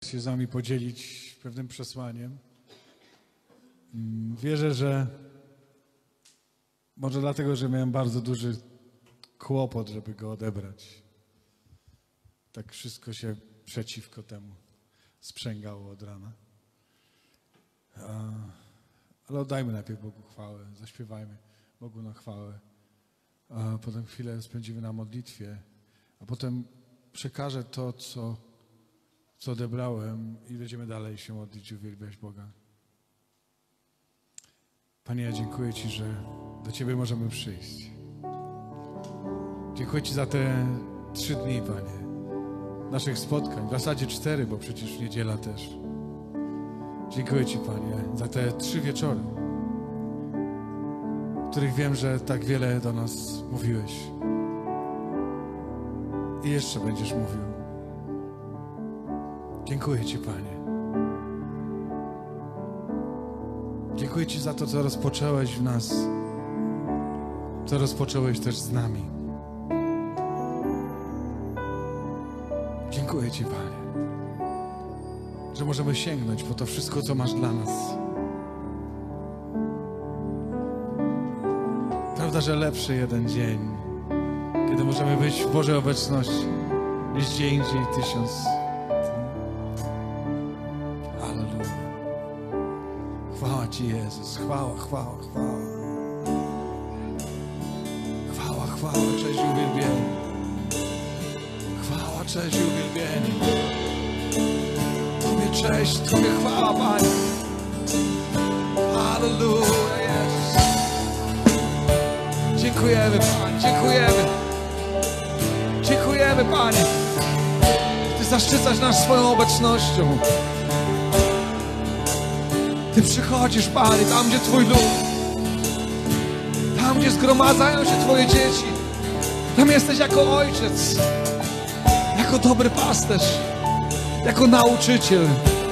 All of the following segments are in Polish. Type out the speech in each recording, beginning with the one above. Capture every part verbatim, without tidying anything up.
się z nami podzielić pewnym przesłaniem. Wierzę, że może dlatego, że miałem bardzo duży kłopot, żeby go odebrać. Tak wszystko się przeciwko temu sprzęgało od rana. Ale oddajmy najpierw Bogu chwałę, zaśpiewajmy Bogu na chwałę. A potem chwilę spędzimy na modlitwie, a potem przekażę to, co, co odebrałem i będziemy dalej się modlić i uwielbiać Boga. Panie, ja dziękuję Ci, że do Ciebie możemy przyjść. Dziękuję Ci za te trzy dni, Panie, naszych spotkań, w zasadzie cztery, bo przecież niedziela też. Dziękuję Ci, Panie, za te trzy wieczory, w których wiem, że tak wiele do nas mówiłeś. I jeszcze będziesz mówił. Dziękuję Ci, Panie. Dziękuję Ci za to, co rozpocząłeś w nas, co rozpocząłeś też z nami. Dziękuję Ci, Panie, że możemy sięgnąć po to wszystko, co masz dla nas. Prawda, że lepszy jeden dzień, kiedy możemy być w Bożej obecności, niż gdzie indziej tysiąc. Halleluja. Chwała Ci, Jezus. Chwała, chwała, chwała. Chwała, chwała, cześć i uwielbienie. Chwała, cześć i uwielbienie. Tobie cześć, Tobie chwała, Panie. Halleluja, Jezus. Dziękujemy, Panie, dziękujemy. Dziękujemy, Panie. Ty zaszczycasz nas swoją obecnością. Ty przychodzisz, Panie, tam, gdzie Twój lud. Tam, gdzie zgromadzają się Twoje dzieci. Tam jesteś jako ojciec. Jako dobry pasterz. Jako nauczyciel.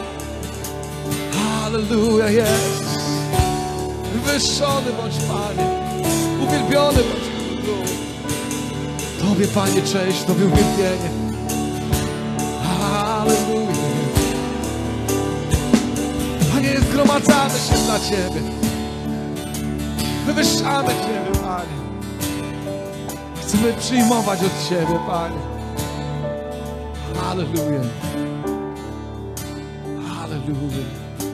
Halleluja, Jezus. Wywyższony bądź, Panie. Uwielbiony bądź Królu. Tobie, Panie, cześć, Tobie uwielbienie. Halleluja. Panie, zgromadzamy się dla Ciebie. Wywyższamy Ciebie, Panie. Chcemy przyjmować od Ciebie, Panie. Halleluja. Halleluja.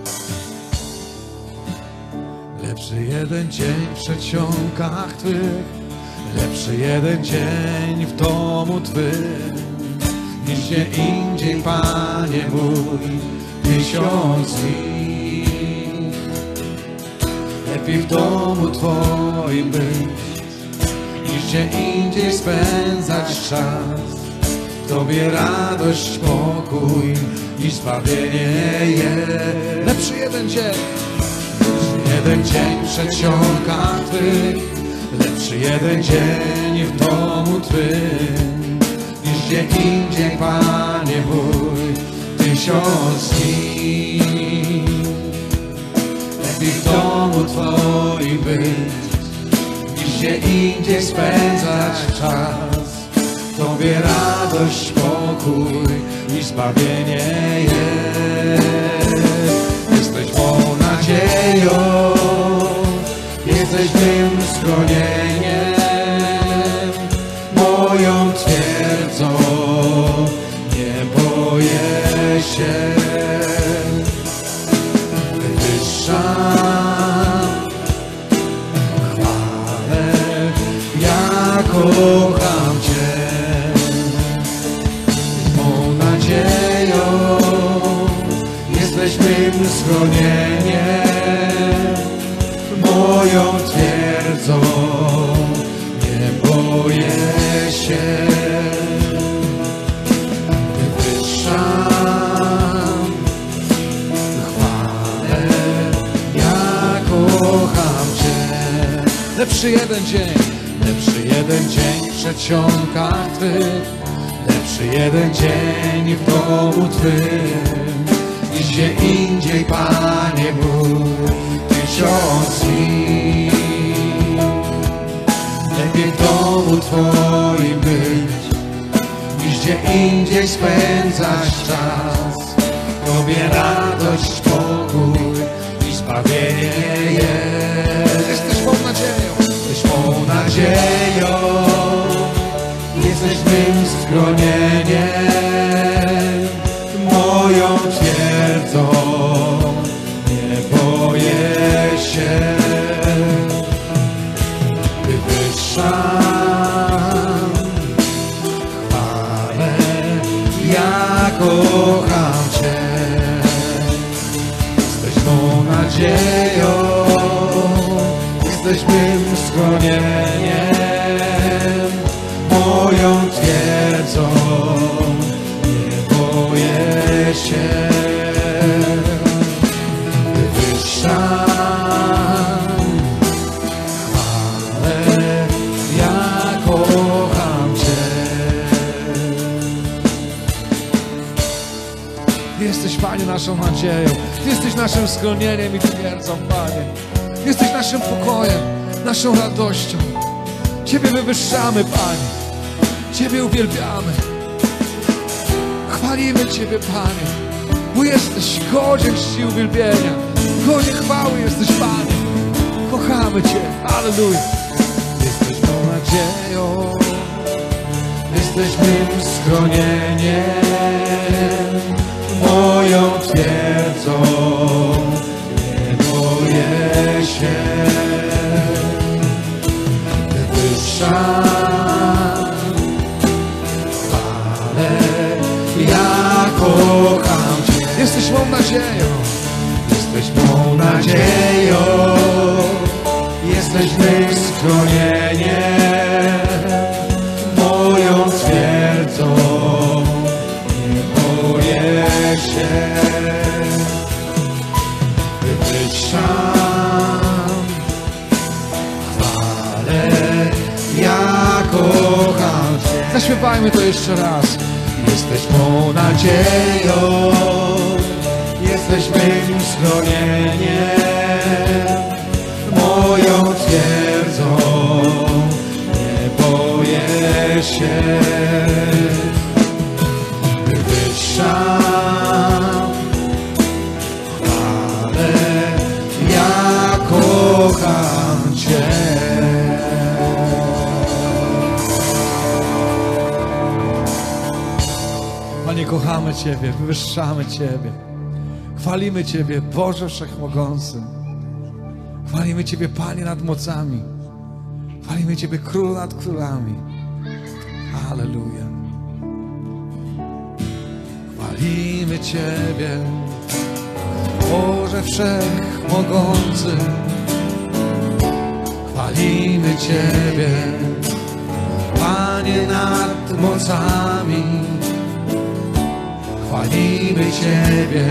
Lepszy jeden dzień w przedsionkach Twych, lepszy jeden dzień w domu Twym, niż gdzie indziej, Panie mój, tysiąc dni. Lepiej w domu Twoim być, niż gdzie indziej spędzać czas. W Tobie radość, pokój i zbawienie jest. Lepszy jeden dzień, lepszy jeden dzień w przedsionkach Twych, lepszy jeden dzień w domu Twym, niż gdzie indziej, Panie mój, tysiąc dni. Lepiej w domu Twoim być, niż gdzie indziej spędzać czas. W Tobie radość, pokój i zbawienie jest. Jesteś mą nadzieją, jesteś mym schronieniem, moją twierdzą, nie boję się. Wywyższam, chwalę, ja kocham Cię. Mą nadzieją, jesteś mym schronieniem, moją twierdzą, nie boję się. Wywyższam, chwalę, ja kocham Cię. Lepszy jeden dzień, lepszy jeden dzień w przedsionkach Twych, lepszy jeden dzień w domu Twym, niż gdzie indziej, Panie mój, tysiąc dni. Lepiej w domu Twoim być, niż gdzie indziej spędzać czas. Tobie radość, pokój i zbawienie jest. Jesteś mą nadzieją, Jesteś mą nadzieją, jesteś mym schronieniem, moją twierdzą, nie boję się. Wywyższam, chwalę, ja kocham Cię. Jesteś mą nadzieją, jesteś mym schronieniem, moją twierdzą, nie boję się. Wywyższam, chwalę, ja kocham Cię. Ty jesteś, Panie, naszą nadzieją. Ty jesteś naszym schronieniem i twierdzą, Panie. Ty jesteś naszym pokojem, naszą radością. Ciebie wywyższamy, Panie. Ciebie uwielbiamy. Chwalimy Ciebie, Panie, bo jesteś godzien czci uwielbienia. Godzien chwały jesteś, Panie. Kochamy Cię. Alleluja. Jesteś mą nadzieją, jesteś mym schronieniem, moją twierdzą, nie boję się. Wywyższam, chwalę, ja kocham Cię. Jesteś mą nadzieją. Jesteś mą nadzieją, jesteś mym schronieniem, moją twierdzą, nie boję się. Wywyższam, chwalę, ja kocham Cię. Zaśpiewajmy to jeszcze raz. Jesteś mą nadzieją, jesteś mym schronieniem, moją twierdzą, nie boję się. Wywyższam, chwalę, ja kocham Cię. Panie, kochamy Ciebie, wywyższamy Ciebie. Chwalimy Ciebie, Boże Wszechmogący. Chwalimy Ciebie, Panie, nad mocami. Chwalimy Ciebie, Król nad królami. Halleluja. Chwalimy Ciebie, Boże Wszechmogący. Chwalimy Ciebie, Panie, nad mocami. Chwalimy Ciebie,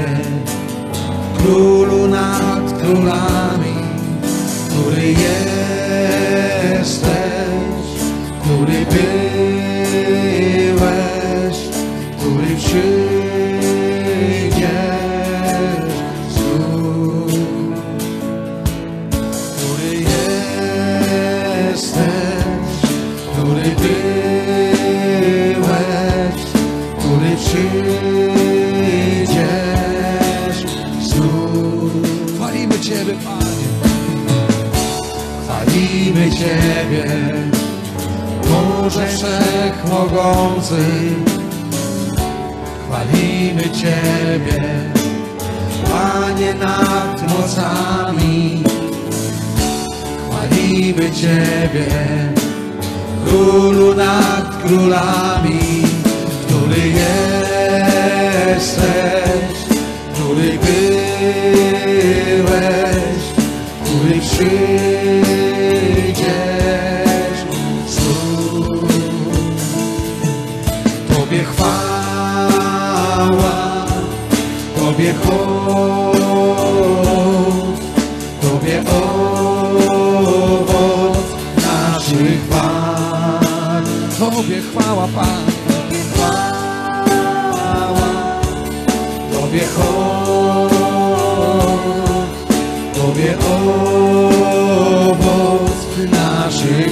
Królu nad królami, który jesteś, który byłeś, który przyjdziesz znów, który jesteś, który byłeś, który przyjdziesz znów. Chwalimy Ciebie, Panie. Chwalimy Ciebie, Boże Wszechmogący. Chwalimy Ciebie, Panie, nad mocami. Chwalimy Ciebie, Królu nad królami, który jesteś, który byłeś, który przyjdziesz znów. Tobie chwała, Tobie hołd, Tobie owoc naszych warg. Tobie chwała, Panie. Tobie hołd, Tobie owoc naszych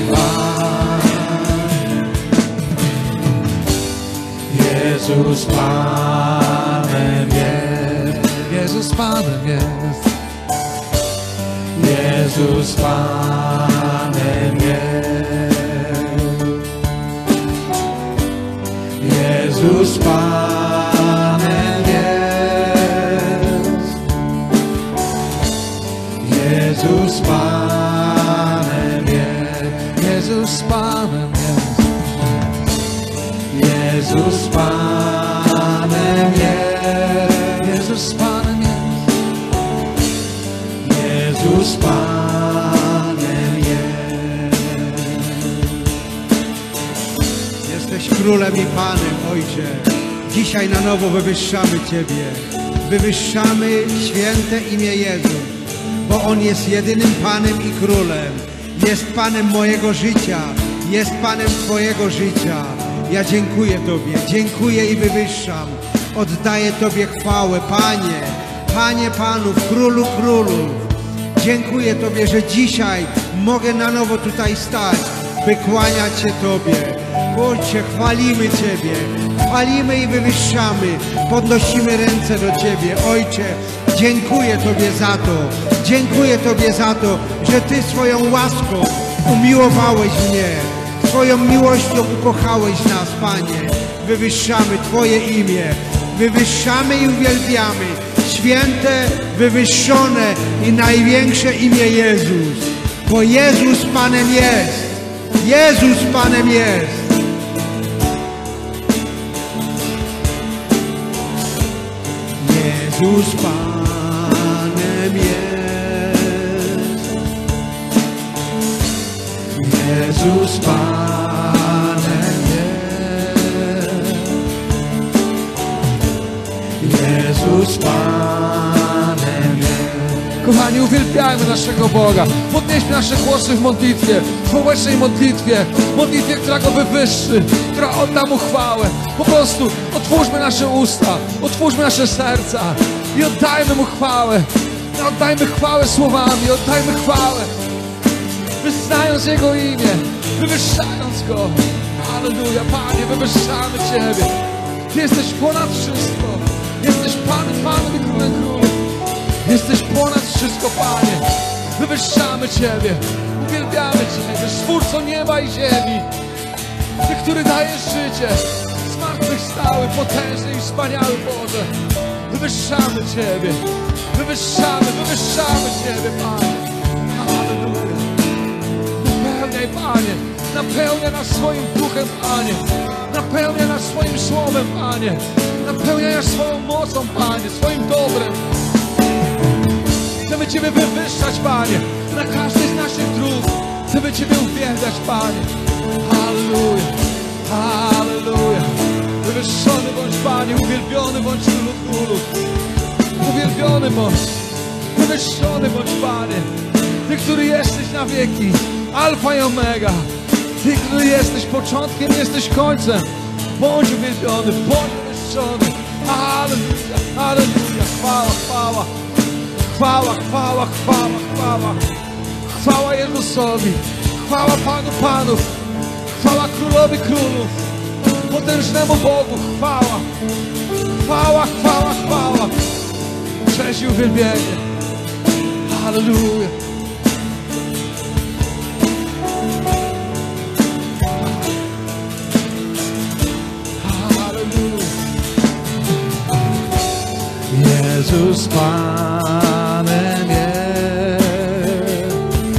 warg. Jezus Panem jest, Jezus Panem jest. Jezus Panem jest. Jezus Panem jest. Jezus Panem jest. Jezus Panem jest. Jezus Panem jest. Jezus Panem jest. Jezus Panem jest. Jesteś królem i Panem, Ojcze. Dzisiaj na nowo wywyższamy Ciebie. Wywyższamy święte imię Jezus, bo On jest jedynym Panem i Królem. Jest Panem mojego życia. Jest Panem Twojego życia. Ja dziękuję Tobie. Dziękuję i wywyższam. Oddaję Tobie chwałę, Panie. Panie Panów, Królu Królów. Dziękuję Tobie, że dzisiaj mogę na nowo tutaj stać, by kłaniać się Tobie. Ojcze, chwalimy Ciebie, chwalimy i wywyższamy, podnosimy ręce do Ciebie. Ojcze, dziękuję Tobie za to, dziękuję Tobie za to, że Ty swoją łaską umiłowałeś mnie, swoją miłością ukochałeś nas, Panie. Wywyższamy Twoje imię, wywyższamy i uwielbiamy święte, wywyższone i największe imię Jezus, bo Jezus Panem jest. Jezus Panem jest. Jezus Panem jest. Jezus Panem jest. Jezus Panem jest. Kochani, uwielbiajmy naszego Boga. Podnieśmy nasze głosy w modlitwie, w społecznej modlitwie, modlitwie, która Go wywyższy, która odda Mu chwałę. Po prostu otwórzmy nasze usta, otwórzmy nasze serca i oddajmy Mu chwałę. Oddajmy chwałę słowami, oddajmy chwałę, wyznając Jego imię, wywyższając Go. Halleluja, Panie, wywyższamy Ciebie. Ty jesteś ponad wszystko. Jesteś Panem, Panem i Królem Królów. Jesteś ponad wszystko, Panie. Wywyższamy Ciebie, uwielbiamy Ciebie, Stwórco nieba i ziemi. Ty, który dajesz życie, zmartwychwstały, potężny i wspaniały Boże. Wywyższamy Ciebie, wywyższamy, wywyższamy Ciebie, Panie. Halleluja. Napełniaj, Panie, napełniaj nas swoim duchem, Panie. Napełniaj nas swoim słowem, Panie. Napełniaj nas swoją mocą, Panie, swoim dobrem. Chcemy Ciebie wywyższać, Panie, na każdej z naszych dróg. Chcemy Ciebie uwielbiać, Panie. Halleluja, halleluja. Wywyższony bądź, Panie, uwielbiony bądź Królu Królów. Uwielbiony bądź, wywyższony bądź, Panie. Ty, który jesteś na wieki, Alfa i Omega. Ty, który jesteś początkiem, jesteś końcem. Bądź uwielbiony, bądź wywyższony. Halleluja, halleluja. Chwała, chwała. Chwała, chwała, chwała, chwała. Chwała Jezusowi. Chwała Panu Panów. Chwała Królowi Królów. Potężnemu Bogu. Chwała. Chwała, chwała, chwała. Cześć i uwielbienie. Halleluja. Halleluja. Jezus Panem jest.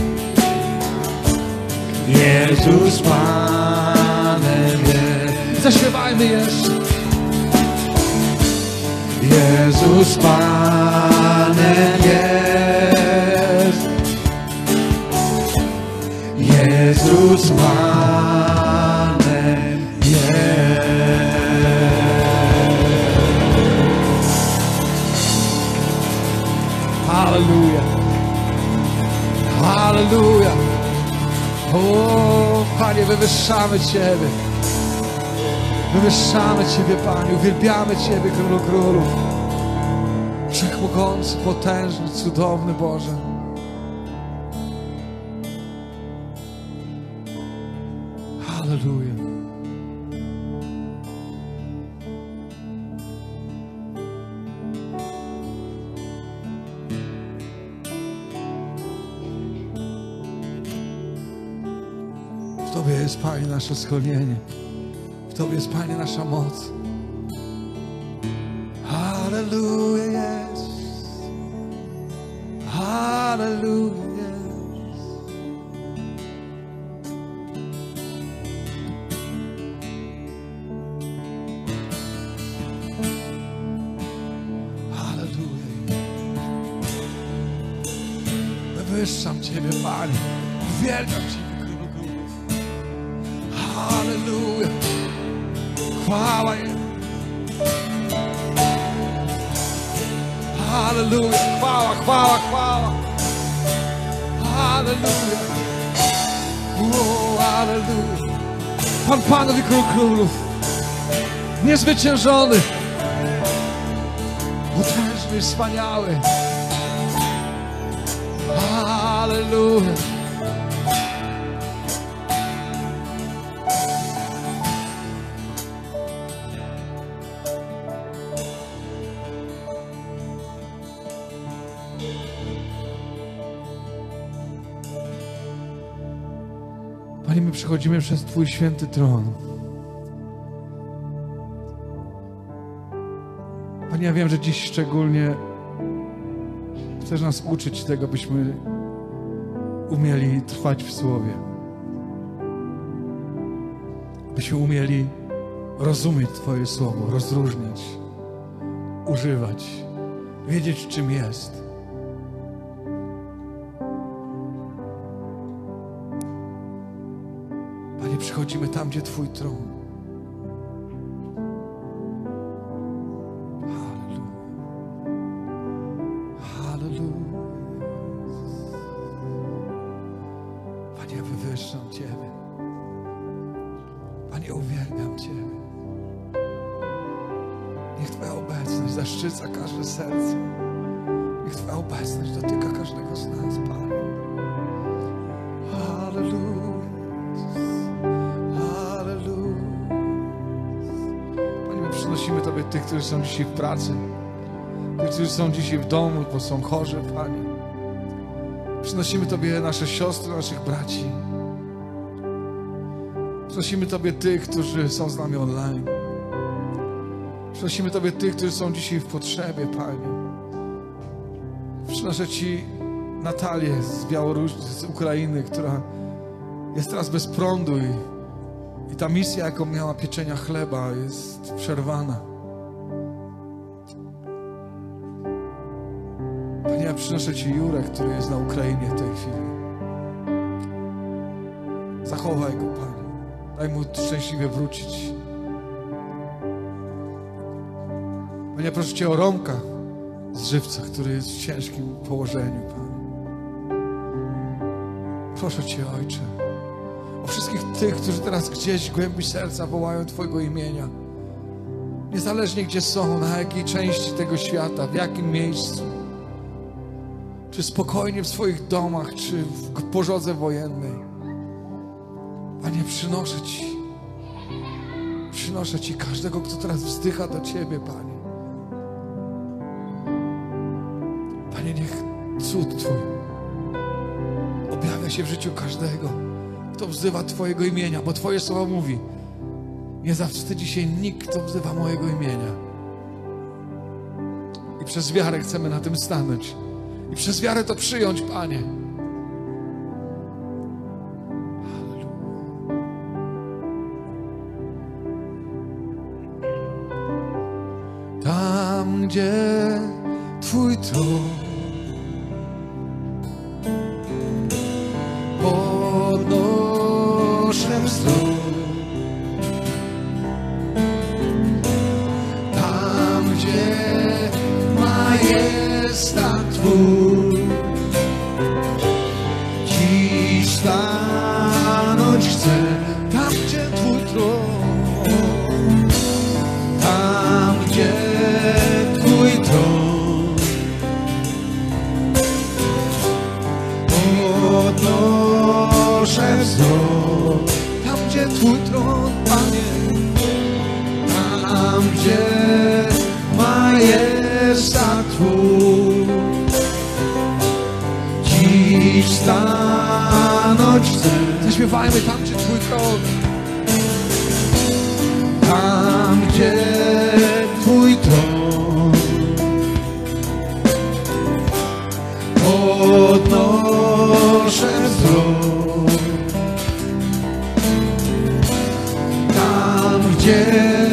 Jezus Panem jest. Zaśpiewajmy jeszcze. Jezus Panem jest. Jezus Panem jest. Halleluja. Halleluja. O, Panie, wywyższamy Ciebie. Wywyższamy Ciebie, Panie. Uwielbiamy Ciebie, Królu Królów. Wszechmogący, potężny, cudowny Boże. Halleluja. Tobie jest, Panie, nasze schronienie. W Tobie jest, Panie, nasza moc. Hallelujah, yes. Hallelujah, yes. Hallelujah. Wywyższam Ciebie, Panie. Uwielbiam Ciebie, Królu Królów. Hallelujah. Chwała Jemu. Hallelujah. Chwała, chwała, chwała. Hallelujah. Oh, hallelujah. Pan Panów i Król Królów. Niezwyciężony. Potężny, wspaniały. Hallelujah. Panie, my przychodzimy przez Twój święty tron. Panie, ja wiem, że dziś szczególnie chcesz nas uczyć tego, byśmy umieli trwać w Słowie. Byśmy umieli rozumieć Twoje Słowo, rozróżniać, używać, wiedzieć, czym jest. Panie, przychodzimy tam, gdzie Twój tron. Panie, wywyższam Ciebie. Panie, uwielbiam Ciebie. Niech Twoja obecność zaszczyca każde serce. Niech Twoja obecność dotyka każdego z nas, Panie. Hallelujah. Hallelujah. Panie, my przynosimy Tobie tych, którzy są dzisiaj w pracy. Tych, którzy są dzisiaj w domu, bo są chorzy, Panie. Przynosimy Tobie nasze siostry, naszych braci. Przynosimy Tobie tych, którzy są z nami online. Przynosimy Tobie tych, którzy są dzisiaj w potrzebie, Panie. Przynoszę Ci Natalię z Białorusi, z Ukrainy, która jest teraz bez prądu i, i ta misja, jaką miała pieczenia chleba, jest przerwana. Panie, ja przynoszę Ci Jurę, który jest na Ukrainie w tej chwili. Zachowaj go, Panie. Daj mu szczęśliwie wrócić. Panie, proszę Cię o Romka z Żywca, który jest w ciężkim położeniu, Panie. Proszę Cię, Ojcze, o wszystkich tych, którzy teraz gdzieś w głębi serca wołają Twojego imienia. Niezależnie gdzie są, na jakiej części tego świata, w jakim miejscu. Czy spokojnie w swoich domach, czy w pożodze wojennej. Panie, przynoszę Ci, przynoszę Ci każdego, kto teraz wzdycha do Ciebie, Panie. Panie, niech cud Twój objawia się w życiu każdego, kto wzywa Twojego imienia, bo Twoje słowo mówi: nie zawstydzi się nikt, kto wzywa mojego imienia. I przez wiarę chcemy na tym stanąć. I przez wiarę to przyjąć, Panie. Tam, gdzie Twój tron, podnoszę wzrok. Tam, gdzie majestat Twój, dziś stanąć chcę. Tam, gdzie Twój tron, tam, gdzie Twój tron, podnoszę wzrok. Tam, gdzie Twój tron, Panie, tam, gdzie majestat Twój, dziś stanąć chcę. Zaśpiewajmy tam, gdzie Twój tron. tron. Tam, gdzie Twój tron, podnoszę wzrok. Tam, gdzie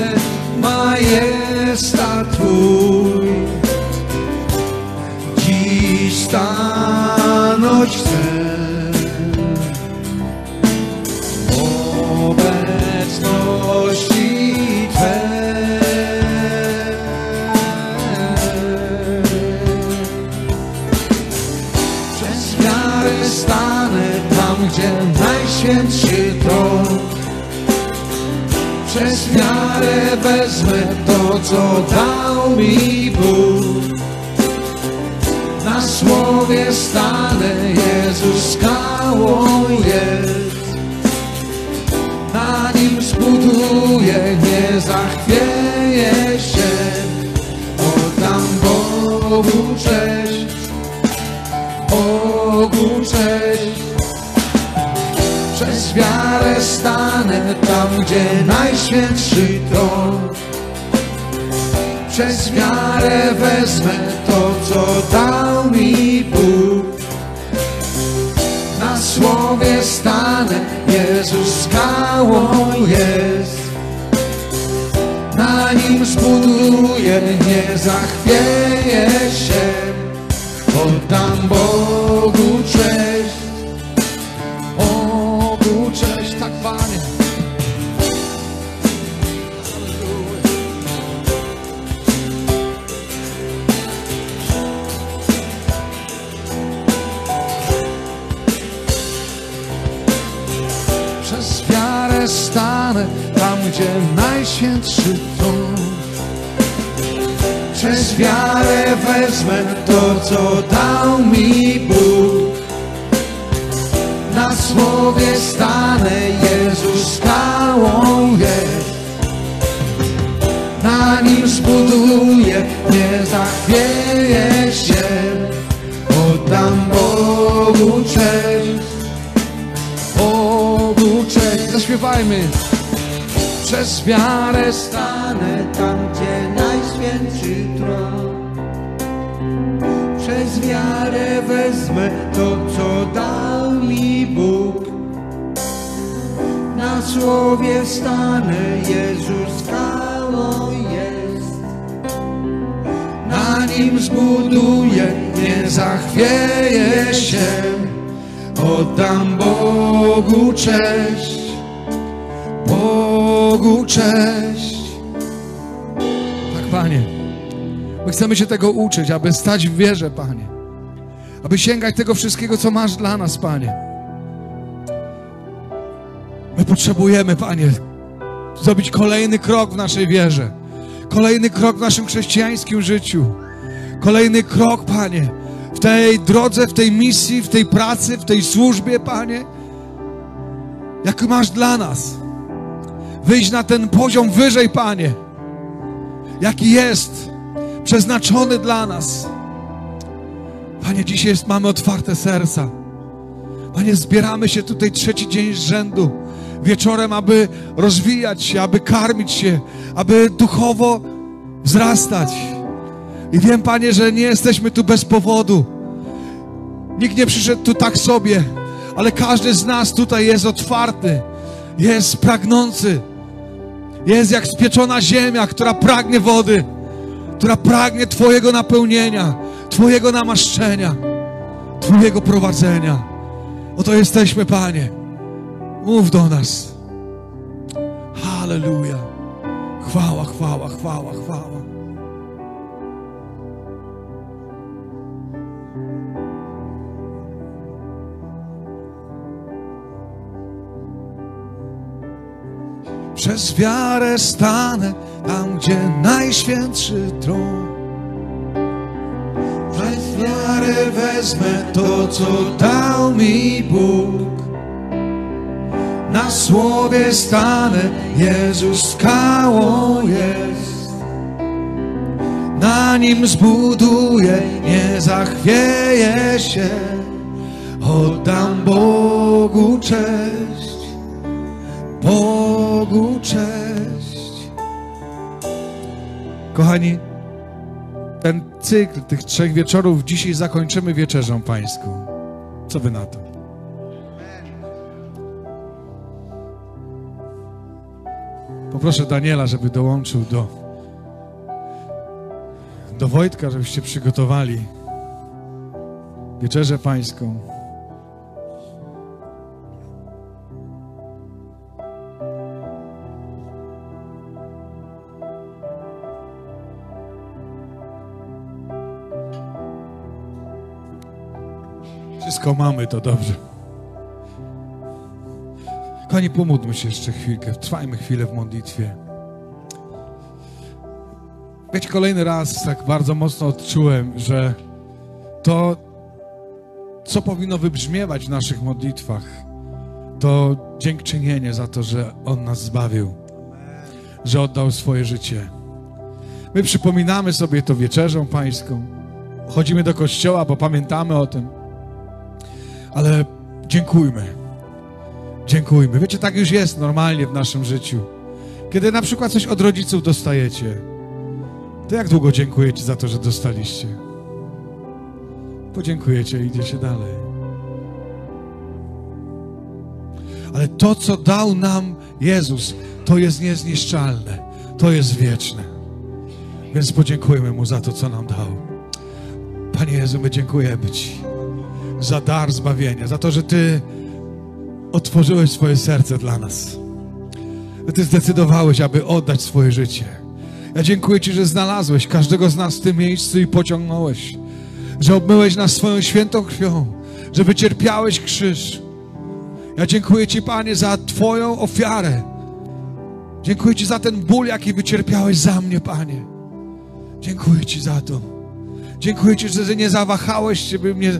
majestat Twój, dziś stanąć chcę. W obecności Twej. Przez wiarę stanę tam, gdzie najświętszy tron. Przez wiarę wezmę to, co dał mi Bóg. Na słowie stanę, Jezus skałą jest. Na nim zbuduję, nie zachwieję się. Oddam Bogu cześć, Bogu cześć. Przez wiarę stanę tam, gdzie najświętszy tron. Przez wiarę wezmę to, co dał mi Bóg. Na słowie stanę, Jezus skałą jest. Na nim zbuduję, nie zachwieję się. Oddam Bogu cześć, Bogu cześć, tak Panie. Przez wiarę stanę tam, gdzie najświętszy tron. Przez wiarę wezmę to, co dał mi Bóg. Na słowie stanę, Jezus skałą jest. Na nim zbuduję, nie zachwieję się. Oddam Bogu cześć, Bogu cześć. Zaśpiewajmy. Przez wiarę stanę tam, gdzie najświętszy tron. Przez wiarę wezmę to, co dał mi Bóg. Na słowie stanę, Jezus skałą jest. Na nim zbuduję, nie zachwieję się. Oddam Bogu cześć, Bogu cześć. Tak, Panie, my chcemy się tego uczyć, aby stać w wierze, Panie. Aby sięgać tego wszystkiego, co masz dla nas, Panie. My potrzebujemy, Panie, zrobić kolejny krok w naszej wierze. Kolejny krok w naszym chrześcijańskim życiu. Kolejny krok, Panie, w tej drodze, w tej misji, w tej pracy, w tej służbie, Panie, jaki masz dla nas. Wyjść na ten poziom wyżej, Panie, jaki jest przeznaczony dla nas. Panie, dzisiaj jest, mamy otwarte serca. Panie, zbieramy się tutaj trzeci dzień z rzędu, wieczorem, aby rozwijać się, aby karmić się, aby duchowo wzrastać. I wiem, Panie, że nie jesteśmy tu bez powodu. Nikt nie przyszedł tu tak sobie, ale każdy z nas tutaj jest otwarty, jest pragnący. Jest jak spieczona ziemia, która pragnie wody, która pragnie Twojego napełnienia, Twojego namaszczenia, Twojego prowadzenia. Oto jesteśmy, Panie. Mów do nas. Halleluja. Chwała, chwała, chwała, chwała. Przez wiarę stanę tam, gdzie najświętszy tron. Przez wiarę wezmę to, co dał mi Bóg. Na słowie stanę, Jezus skałą jest. Na nim zbuduję, nie zachwieję się. Oddam Bogu cześć, Bogu cześć. Kochani, ten cykl tych trzech wieczorów dzisiaj zakończymy wieczerzą pańską. Co wy na to? Poproszę Daniela, żeby dołączył do, do Wojtka, żebyście przygotowali wieczerzę pańską. Wszystko mamy, to dobrze. Kochani, pomódlmy się jeszcze chwilkę, trwajmy chwilę w modlitwie. Wiecie, kolejny raz tak bardzo mocno odczułem, że to, co powinno wybrzmiewać w naszych modlitwach, to dziękczynienie za to, że On nas zbawił, że oddał swoje życie. My przypominamy sobie to wieczerzą pańską, chodzimy do kościoła, bo pamiętamy o tym, ale dziękujmy. Dziękujmy. Wiecie, tak już jest normalnie w naszym życiu. Kiedy na przykład coś od rodziców dostajecie, to jak długo dziękujecie za to, że dostaliście? Podziękujecie i idziecie dalej. Ale to, co dał nam Jezus, to jest niezniszczalne. To jest wieczne. Więc podziękujmy Mu za to, co nam dał. Panie Jezu, my dziękujemy Ci za dar zbawienia, za to, że Ty otworzyłeś swoje serce dla nas. Że Ty zdecydowałeś, aby oddać swoje życie. Ja dziękuję Ci, że znalazłeś każdego z nas w tym miejscu i pociągnąłeś. Że obmyłeś nas swoją świętą krwią. Że wycierpiałeś krzyż. Ja dziękuję Ci, Panie, za Twoją ofiarę. Dziękuję Ci za ten ból, jaki wycierpiałeś za mnie, Panie. Dziękuję Ci za to. Dziękuję Ci, że nie zawahałeś się, by mnie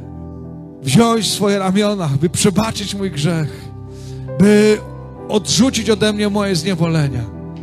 wziąć w swoje ramiona, by przebaczyć mój grzech, by odrzucić ode mnie moje zniewolenia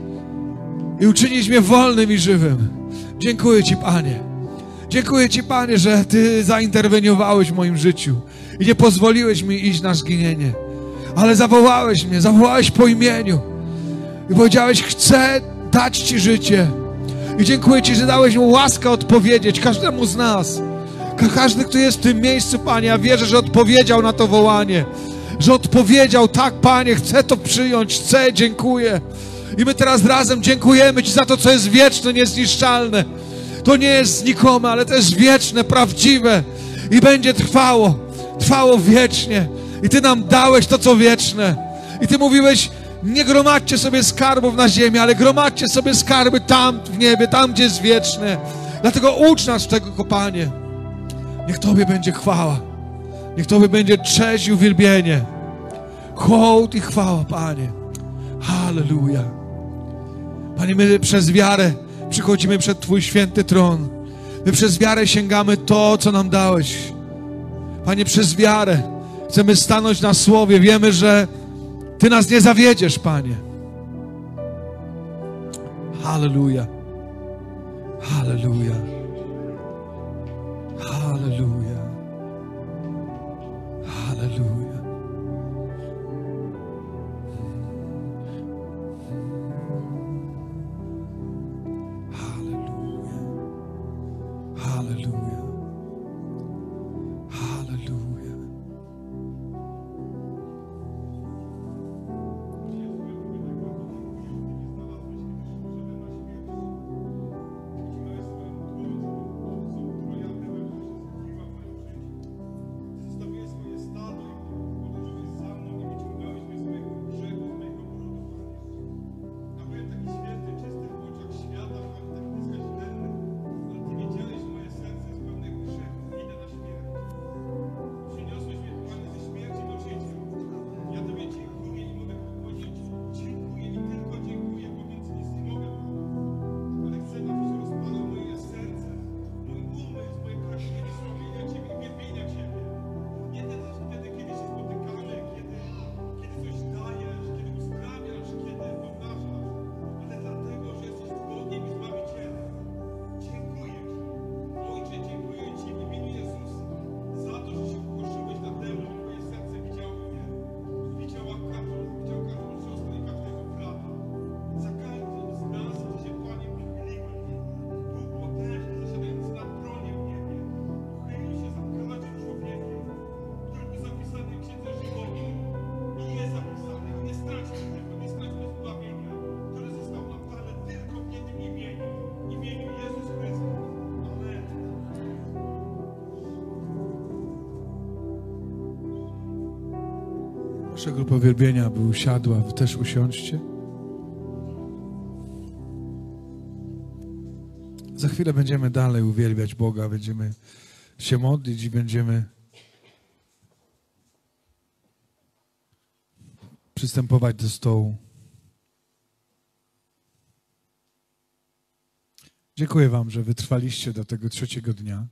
i uczynić mnie wolnym i żywym. Dziękuję Ci, Panie. Dziękuję Ci, Panie, że Ty zainterweniowałeś w moim życiu i nie pozwoliłeś mi iść na zginienie, ale zawołałeś mnie, zawołałeś po imieniu i powiedziałeś: chcę dać Ci życie. I dziękuję Ci, że dałeś mu łaskę odpowiedzieć każdemu z nas. Każdy, kto jest w tym miejscu, Panie, ja wierzę, że odpowiedział na to wołanie. Że odpowiedział: tak, Panie, chcę to przyjąć, chcę, dziękuję. I my teraz razem dziękujemy Ci za to, co jest wieczne, niezniszczalne. To nie jest znikome, ale to jest wieczne, prawdziwe i będzie trwało, trwało wiecznie. I Ty nam dałeś to, co wieczne. I Ty mówiłeś: nie gromadźcie sobie skarbów na ziemi, ale gromadźcie sobie skarby tam w niebie, tam, gdzie jest wieczne. Dlatego ucz nas tego, Panie. Niech Tobie będzie chwała. Niech Tobie będzie cześć i uwielbienie. Hołd i chwała, Panie. Halleluja. Panie, my przez wiarę przychodzimy przed Twój święty tron. My przez wiarę sięgamy to, co nam dałeś. Panie, przez wiarę chcemy stanąć na słowie. Wiemy, że Ty nas nie zawiedziesz, Panie. Halleluja. Halleluja. Halleluja. Halleluja. Halleluja. Halleluja. Halleluja. Świata, byłem taki nieskazitelny, ale Ty wiedziałeś moje serce z Proszę grupę uwielbienia, by usiadła. Wy też usiądźcie. Za chwilę będziemy dalej uwielbiać Boga, będziemy się modlić i będziemy przystępować do stołu. Dziękuję wam, że wytrwaliście do tego trzeciego dnia.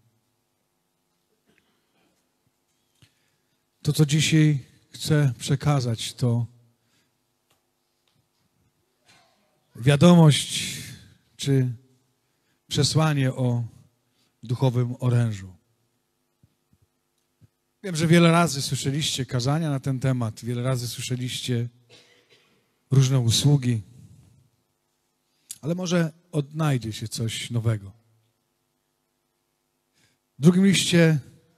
To, co dzisiaj chcę przekazać, to wiadomość czy przesłanie o duchowym orężu. Wiem, że wiele razy słyszeliście kazania na ten temat, wiele razy słyszeliście różne usługi, ale może odnajdzie się coś nowego. W drugim liście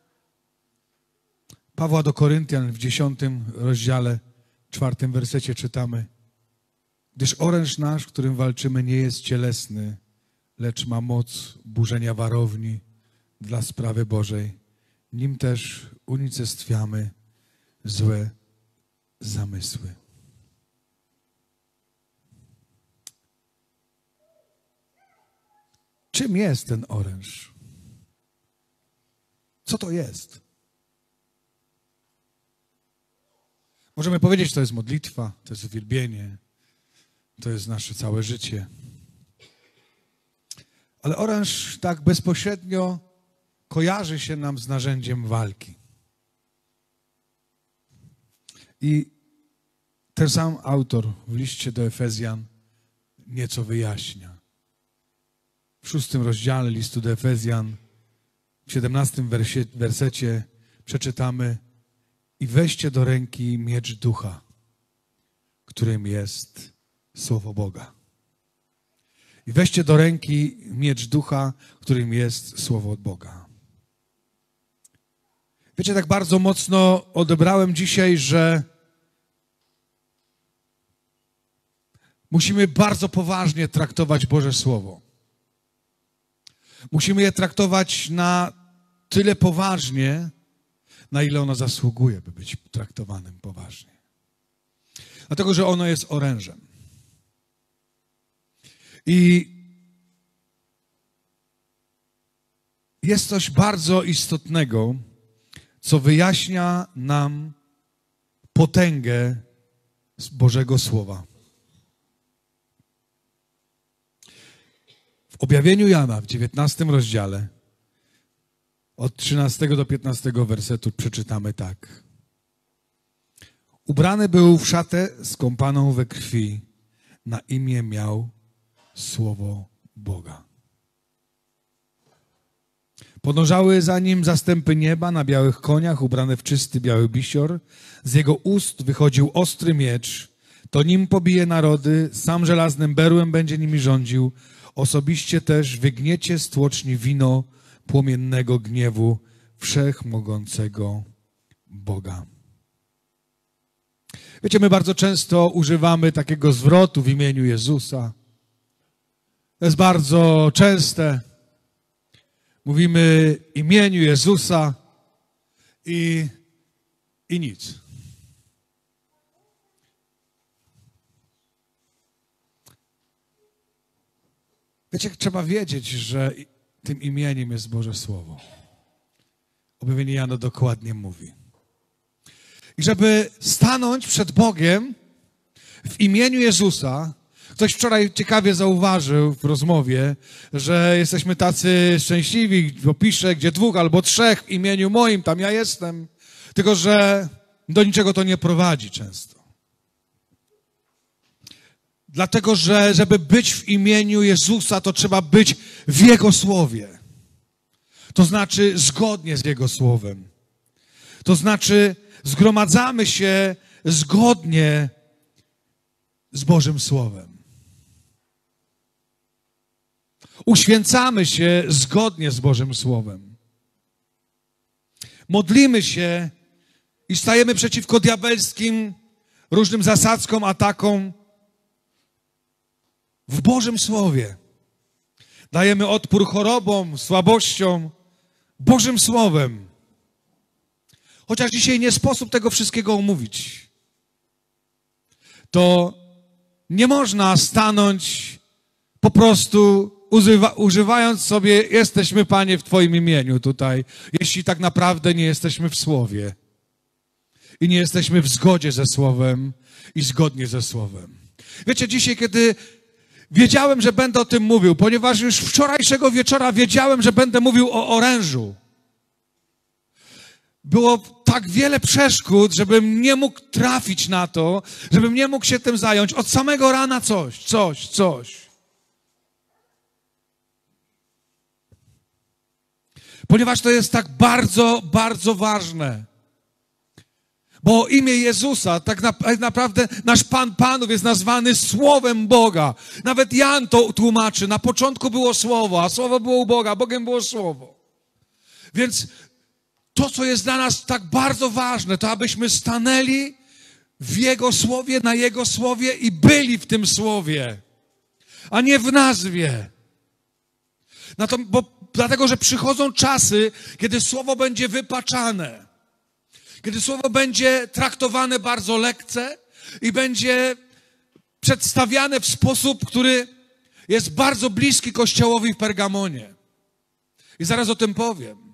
Pawła do Koryntian w dziesiątym rozdziale, czwartym wersecie czytamy: gdyż oręż nasz, którym walczymy, nie jest cielesny, lecz ma moc burzenia warowni dla sprawy Bożej. Nim też unicestwiamy złe zamysły. Czym jest ten oręż? Co to jest? Możemy powiedzieć, to jest modlitwa, to jest uwielbienie, to jest nasze całe życie. Ale oręż tak bezpośrednio kojarzy się nam z narzędziem walki. I ten sam autor w liście do Efezjan nieco wyjaśnia. W szóstym rozdziale listu do Efezjan, w siedemnastym wersie, wersecie przeczytamy: i weźcie do ręki miecz ducha, którym jest Słowo Boga. I weźcie do ręki miecz ducha, którym jest Słowo od Boga. Wiecie, tak bardzo mocno odebrałem dzisiaj, że musimy bardzo poważnie traktować Boże Słowo. Musimy je traktować na tyle poważnie, na ile ono zasługuje, by być traktowanym poważnie. Dlatego, że ono jest orężem. I jest coś bardzo istotnego, co wyjaśnia nam potęgę Bożego Słowa. W objawieniu Jana w dziewiętnastym rozdziale od trzynastego do piętnastego wersetu przeczytamy tak. Ubrany był w szatę skąpaną we krwi, na imię miał Słowo Boga. Podążały za nim zastępy nieba na białych koniach, ubrane w czysty biały bisior. Z jego ust wychodził ostry miecz, to nim pobije narody, sam żelaznym berłem będzie nimi rządził. Osobiście też wygniecie z tłoczni wino płomiennego gniewu wszechmogącego Boga. Wiecie, my bardzo często używamy takiego zwrotu w imieniu Jezusa. To jest bardzo częste. Mówimy imieniu Jezusa i, i nic. Wiecie, trzeba wiedzieć, że tym imieniem jest Boże Słowo. Objawienie Jana dokładnie mówi. I żeby stanąć przed Bogiem w imieniu Jezusa, ktoś wczoraj ciekawie zauważył w rozmowie, że jesteśmy tacy szczęśliwi, bo pisze, gdzie dwóch albo trzech w imieniu moim, tam ja jestem. Tylko że do niczego to nie prowadzi często. Dlatego, że żeby być w imieniu Jezusa, to trzeba być w Jego Słowie. To znaczy zgodnie z Jego Słowem. To znaczy zgromadzamy się zgodnie z Bożym Słowem. Uświęcamy się zgodnie z Bożym Słowem. Modlimy się i stajemy przeciwko diabelskim różnym zasadzkom, atakom w Bożym Słowie. Dajemy odpór chorobom, słabościom Bożym Słowem. Chociaż dzisiaj nie sposób tego wszystkiego omówić. to nie można stanąć po prostu używa, używając sobie jesteśmy, Panie, w Twoim imieniu tutaj, jeśli tak naprawdę nie jesteśmy w Słowie i nie jesteśmy w zgodzie ze Słowem i zgodnie ze Słowem. Wiecie, dzisiaj, kiedy wiedziałem, że będę o tym mówił, ponieważ już wczorajszego wieczora wiedziałem, że będę mówił o orężu. Było tak wiele przeszkód, żebym nie mógł trafić na to, żebym nie mógł się tym zająć. Od samego rana coś, coś, coś. Ponieważ to jest tak bardzo, bardzo ważne. Bo imię Jezusa, tak naprawdę nasz Pan Panów jest nazwany Słowem Boga. Nawet Jan to tłumaczy. Na początku było Słowo, a Słowo było u Boga, Bogiem było Słowo. Więc to, co jest dla nas tak bardzo ważne, to abyśmy stanęli w Jego Słowie, na Jego Słowie i byli w tym Słowie, a nie w nazwie. No to, bo, dlatego, że przychodzą czasy, kiedy Słowo będzie wypaczane, kiedy Słowo będzie traktowane bardzo lekce i będzie przedstawiane w sposób, który jest bardzo bliski Kościołowi w Pergamonie. I zaraz o tym powiem.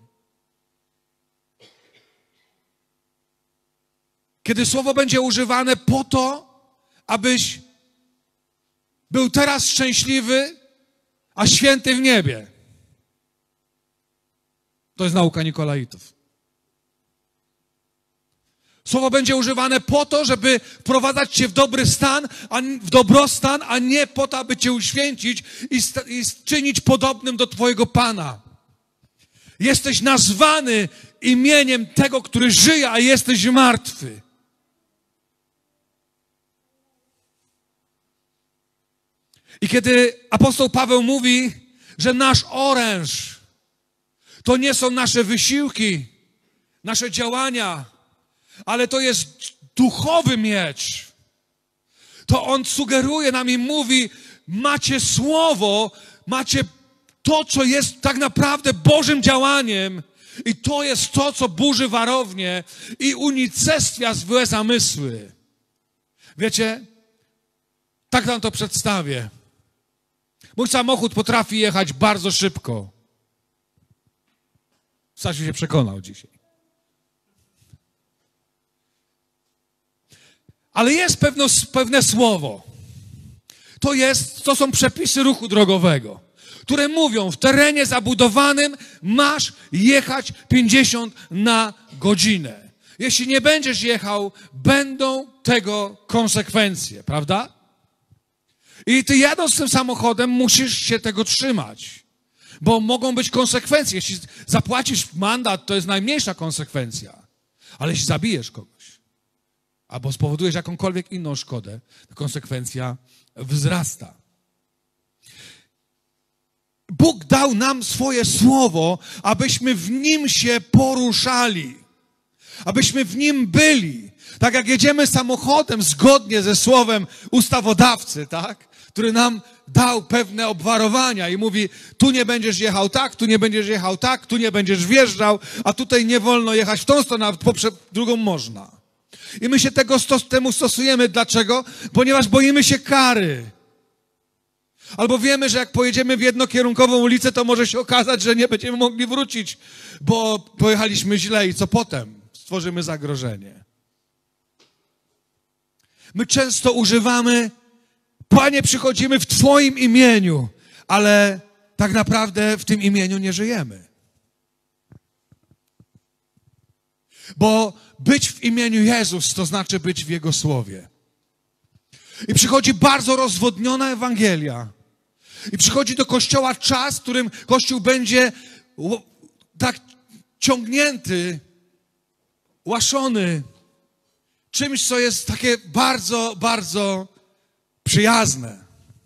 Kiedy Słowo będzie używane po to, abyś był teraz szczęśliwy, a święty w niebie. To jest nauka Nikolaitów. Słowo będzie używane po to, żeby wprowadzać cię w dobry stan, a w dobrostan, a nie po to, aby cię uświęcić i, i czynić podobnym do Twojego Pana. Jesteś nazwany imieniem tego, który żyje, a jesteś martwy. I kiedy apostoł Paweł mówi, że nasz oręż to nie są nasze wysiłki, nasze działania, ale to jest duchowy miecz, to on sugeruje nam i mówi, macie słowo, macie to, co jest tak naprawdę Bożym działaniem i to jest to, co burzy warownię i unicestwia złe zamysły. Wiecie, tak wam to przedstawię. Mój samochód potrafi jechać bardzo szybko. Stasiu się przekonał dzisiaj. Ale jest pewno, pewne słowo. To jest, to są przepisy ruchu drogowego, które mówią, w terenie zabudowanym masz jechać pięćdziesiąt na godzinę. Jeśli nie będziesz jechał, będą tego konsekwencje, prawda? I ty jadąc tym samochodem musisz się tego trzymać, bo mogą być konsekwencje. Jeśli zapłacisz mandat, to jest najmniejsza konsekwencja. Ale jeśli zabijesz kogoś, albo spowodujesz jakąkolwiek inną szkodę, to konsekwencja wzrasta. Bóg dał nam swoje słowo, abyśmy w nim się poruszali, abyśmy w nim byli. Tak jak jedziemy samochodem zgodnie ze słowem ustawodawcy, tak? Który nam dał pewne obwarowania i mówi, tu nie będziesz jechał tak, tu nie będziesz jechał tak, tu nie będziesz wjeżdżał, a tutaj nie wolno jechać w tą stronę, a poprzez drugą można. I my się tego stos- temu stosujemy. Dlaczego? Ponieważ boimy się kary. Albo wiemy, że jak pojedziemy w jednokierunkową ulicę, to może się okazać, że nie będziemy mogli wrócić, bo pojechaliśmy źle i co potem? Stworzymy zagrożenie. My często używamy, Panie, przychodzimy w Twoim imieniu, ale tak naprawdę w tym imieniu nie żyjemy. Bo być w imieniu Jezus to znaczy być w Jego Słowie. I przychodzi bardzo rozwodniona Ewangelia. I przychodzi do Kościoła czas, w którym Kościół będzie tak ciągnięty, łaszony czymś, co jest takie bardzo, bardzo przyjazne.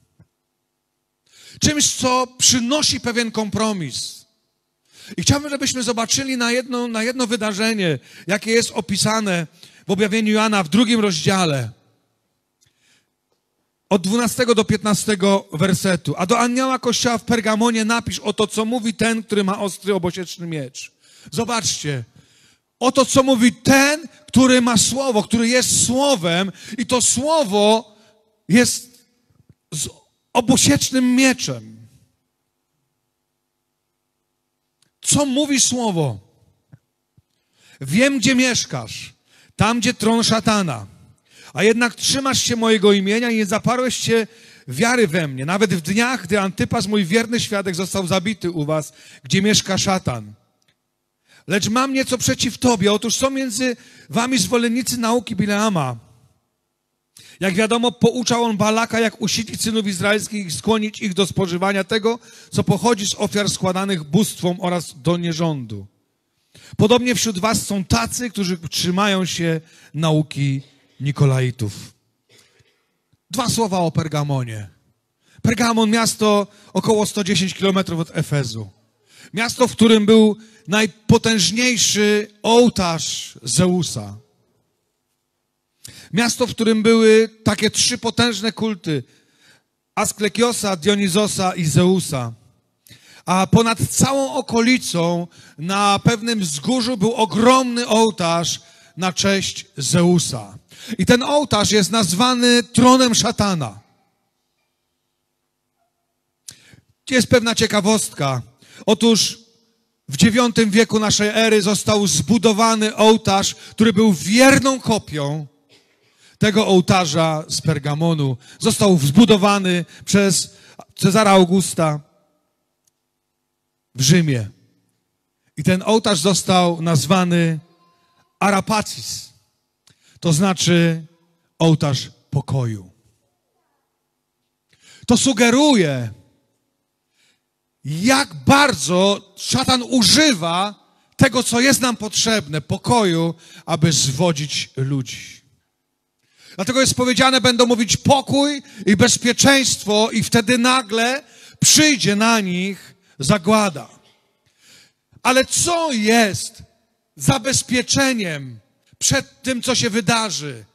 Czymś, co przynosi pewien kompromis. I chciałbym, żebyśmy zobaczyli na jedno, na jedno wydarzenie, jakie jest opisane w objawieniu Jana w drugim rozdziale. Od dwunastego do piętnastego wersetu. A do anioła kościoła w Pergamonie napisz oto, co mówi ten, który ma ostry obosieczny miecz. Zobaczcie, Oto co mówi ten, który ma słowo, który jest słowem i to słowo jest z obosiecznym mieczem. Co mówi słowo? Wiem, gdzie mieszkasz, tam, gdzie tron szatana, a jednak trzymasz się mojego imienia i nie zaparłeś się wiary we mnie, nawet w dniach, gdy Antypas, mój wierny świadek, został zabity u was, gdzie mieszka szatan. Lecz mam nieco przeciw tobie. Otóż są między wami zwolennicy nauki Bileama. Jak wiadomo, pouczał on Balaka, jak usilić synów izraelskich i skłonić ich do spożywania tego, co pochodzi z ofiar składanych bóstwom oraz do nierządu. Podobnie wśród was są tacy, którzy trzymają się nauki Nikolaitów. Dwa słowa o Pergamonie. Pergamon, miasto około sto dziesięć kilometrów od Efezu. Miasto, w którym był najpotężniejszy ołtarz Zeusa. Miasto, w którym były takie trzy potężne kulty: Asklekiosa, Dionizosa i Zeusa. A ponad całą okolicą na pewnym wzgórzu był ogromny ołtarz na cześć Zeusa. I ten ołtarz jest nazwany tronem szatana. Jest pewna ciekawostka. Otóż w dziewiątym wieku naszej ery został zbudowany ołtarz, który był wierną kopią tego ołtarza z Pergamonu. Został zbudowany przez Cezara Augusta w Rzymie. I ten ołtarz został nazwany Arapacis. To znaczy ołtarz pokoju. To sugeruje, jak bardzo szatan używa tego, co jest nam potrzebne, pokoju, aby zwodzić ludzi. Dlatego jest powiedziane, będą mówić pokój i bezpieczeństwo i wtedy nagle przyjdzie na nich zagłada. Ale co jest zabezpieczeniem przed tym, co się wydarzy?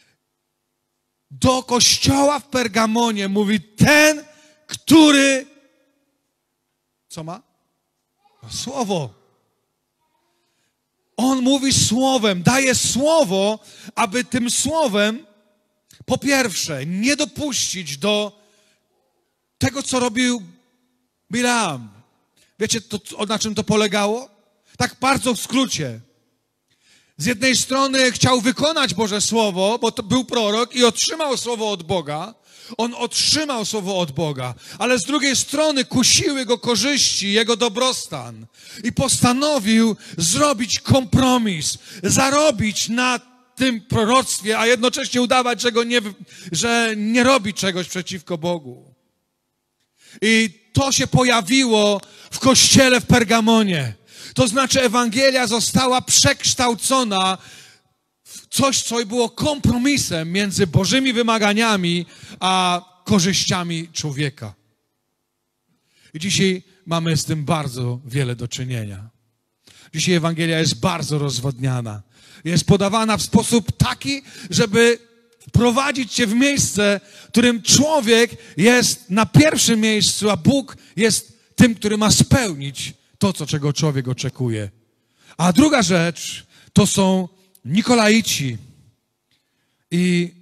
Do kościoła w Pergamonie mówi ten, który co ma? Słowo. On mówi słowem, daje słowo, aby tym słowem po pierwsze nie dopuścić do tego, co robił Bileam. Wiecie, to, na czym to polegało? Tak bardzo w skrócie. Z jednej strony chciał wykonać Boże Słowo, bo to był prorok i otrzymał słowo od Boga. On otrzymał słowo od Boga, ale z drugiej strony kusiły go korzyści, jego dobrostan i postanowił zrobić kompromis, zarobić na tym proroctwie, a jednocześnie udawać, że, go nie, że nie robi czegoś przeciwko Bogu. I to się pojawiło w kościele w Pergamonie. To znaczy Ewangelia została przekształcona w coś, co było kompromisem między Bożymi wymaganiami a korzyściami człowieka. I dzisiaj mamy z tym bardzo wiele do czynienia. Dzisiaj Ewangelia jest bardzo rozwadniana. Jest podawana w sposób taki, żeby wprowadzić cię w miejsce, w którym człowiek jest na pierwszym miejscu, a Bóg jest tym, który ma spełnić to, co, czego człowiek oczekuje. A druga rzecz to są Nikolaici. I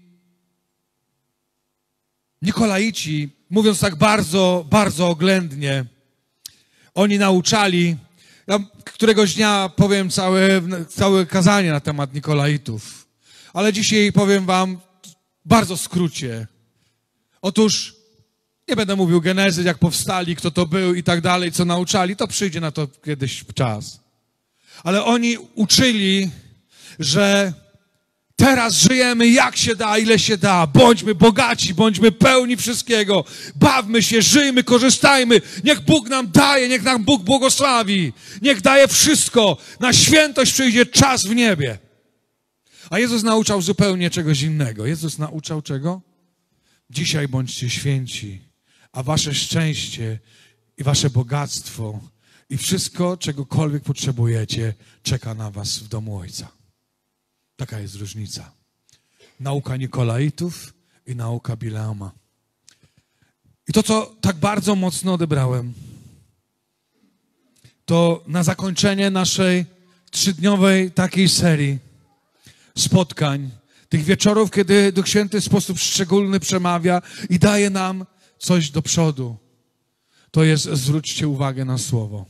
Nikolaici, mówiąc tak bardzo, bardzo oględnie, oni nauczali, ja któregoś dnia powiem całe, całe kazanie na temat Nikolaitów, ale dzisiaj powiem wam bardzo w skrócie. Otóż nie będę mówił genezy, jak powstali, kto to był i tak dalej, co nauczali, to przyjdzie na to kiedyś czas. Ale oni uczyli, że teraz żyjemy jak się da, ile się da. Bądźmy bogaci, bądźmy pełni wszystkiego. Bawmy się, żyjmy, korzystajmy. Niech Bóg nam daje, niech nam Bóg błogosławi. Niech daje wszystko. Na świętość przyjdzie czas w niebie. A Jezus nauczał zupełnie czegoś innego. Jezus nauczał czego? Dzisiaj bądźcie święci, a wasze szczęście i wasze bogactwo i wszystko, czegokolwiek potrzebujecie, czeka na was w domu Ojca. Taka jest różnica. Nauka Nikolaitów i nauka Bileama. I to, co tak bardzo mocno odebrałem, to na zakończenie naszej trzydniowej takiej serii spotkań, tych wieczorów, kiedy Duch Święty w sposób szczególny przemawia i daje nam coś do przodu, to jest zwróćcie uwagę na słowo.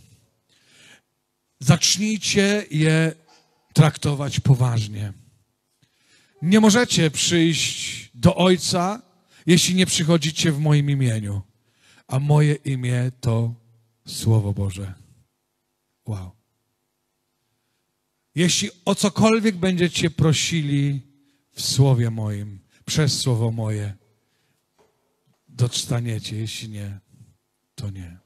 Zacznijcie je traktować poważnie. Nie możecie przyjść do Ojca, jeśli nie przychodzicie w moim imieniu. A moje imię to Słowo Boże. Wow. Jeśli o cokolwiek będziecie prosili w Słowie moim, przez Słowo moje, dostaniecie. Jeśli nie, to nie.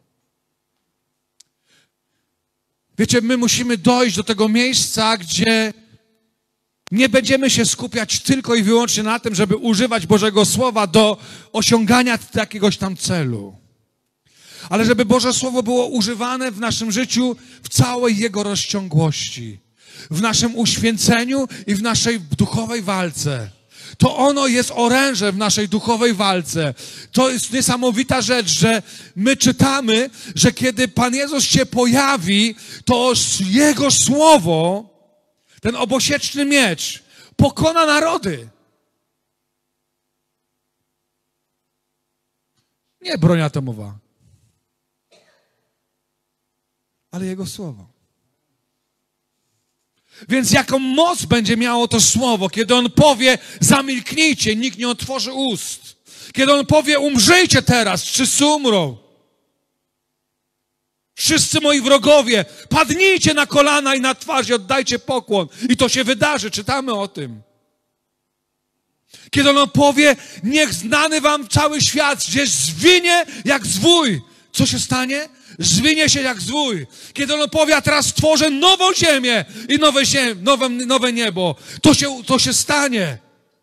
Wiecie, my musimy dojść do tego miejsca, gdzie nie będziemy się skupiać tylko i wyłącznie na tym, żeby używać Bożego Słowa do osiągania jakiegoś tam celu. Ale żeby Boże Słowo było używane w naszym życiu w całej jego rozciągłości. W naszym uświęceniu i w naszej duchowej walce. To ono jest orężem w naszej duchowej walce. To jest niesamowita rzecz, że my czytamy, że kiedy Pan Jezus się pojawi, to Jego Słowo, ten obosieczny miecz, pokona narody. Nie broń atomowa, ale Jego Słowo. Więc jaką moc będzie miało to Słowo, kiedy On powie, zamilknijcie, nikt nie otworzy ust. Kiedy On powie, umrzyjcie teraz, wszyscy umrą. Wszyscy moi wrogowie, padnijcie na kolana i na twarz i oddajcie pokłon. I to się wydarzy, czytamy o tym. Kiedy On powie, niech znany wam cały świat, gdzieś zwinie jak zwój. Co się stanie? Zwinie się jak zwój. Kiedy On powie, a teraz stworzę nową ziemię i nowe, ziem, nowe, nowe niebo. To się, to się stanie.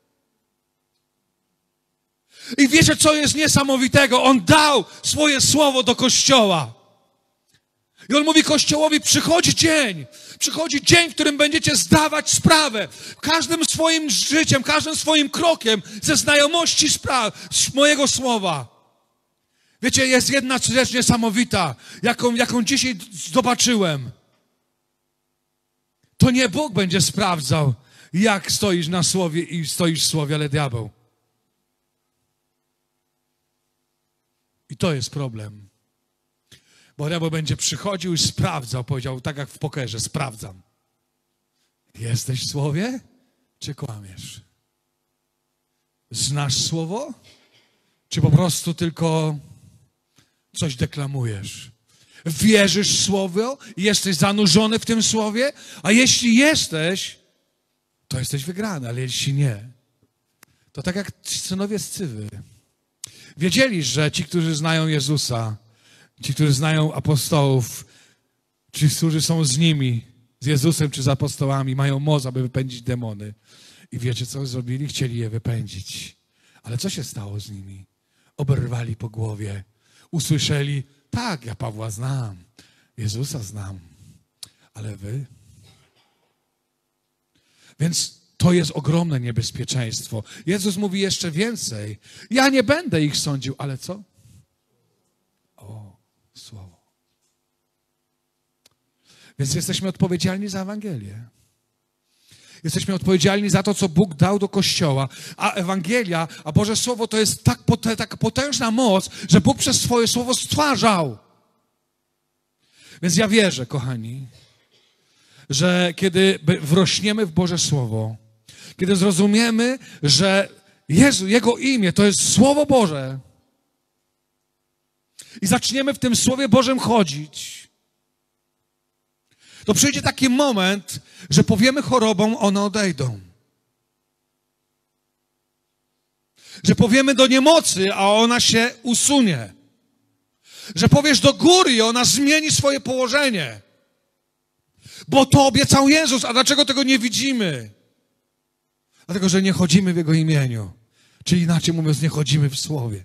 I wiecie, co jest niesamowitego? On dał swoje słowo do Kościoła. I On mówi Kościołowi, przychodzi dzień. Przychodzi dzień, w którym będziecie zdawać sprawę każdym swoim życiem, każdym swoim krokiem ze znajomości spraw, z mojego słowa. Wiecie, jest jedna rzecz niesamowita, jaką, jaką dzisiaj zobaczyłem. To nie Bóg będzie sprawdzał, jak stoisz na słowie i stoisz w słowie, ale diabeł. I to jest problem. Bo diabeł będzie przychodził i sprawdzał, powiedział tak jak w pokerze, sprawdzam. Jesteś w słowie, czy kłamiesz? Znasz słowo, czy po prostu tylko coś deklamujesz? Wierzysz w słowo i jesteś zanurzony w tym słowie? A jeśli jesteś, to jesteś wygrany, ale jeśli nie, to tak jak synowie Scywy. Wiedzieli, że ci, którzy znają Jezusa, ci, którzy znają apostołów, ci, którzy są z nimi, z Jezusem czy z apostołami, mają moc, aby wypędzić demony. I wiecie, co zrobili? Chcieli je wypędzić. Ale co się stało z nimi? Oberwali po głowie. Usłyszeli, tak, ja Pawła znam, Jezusa znam, ale wy? Więc to jest ogromne niebezpieczeństwo. Jezus mówi jeszcze więcej. Ja nie będę ich sądził, ale co? O, słowo. Więc jesteśmy odpowiedzialni za Ewangelię. Jesteśmy odpowiedzialni za to, co Bóg dał do Kościoła. A Ewangelia, a Boże Słowo to jest tak, tak potężna moc, że Bóg przez swoje Słowo stwarzał. Więc ja wierzę, kochani, że kiedy wrośniemy w Boże Słowo, kiedy zrozumiemy, że Jezu, Jego imię to jest Słowo Boże i zaczniemy w tym Słowie Bożym chodzić, to przyjdzie taki moment, że powiemy chorobom, one odejdą. Że powiemy do niemocy, a ona się usunie. Że powiesz do góry i ona zmieni swoje położenie. Bo to obiecał Jezus, a dlaczego tego nie widzimy? Dlatego, że nie chodzimy w Jego imieniu. Czyli inaczej mówiąc, nie chodzimy w Słowie.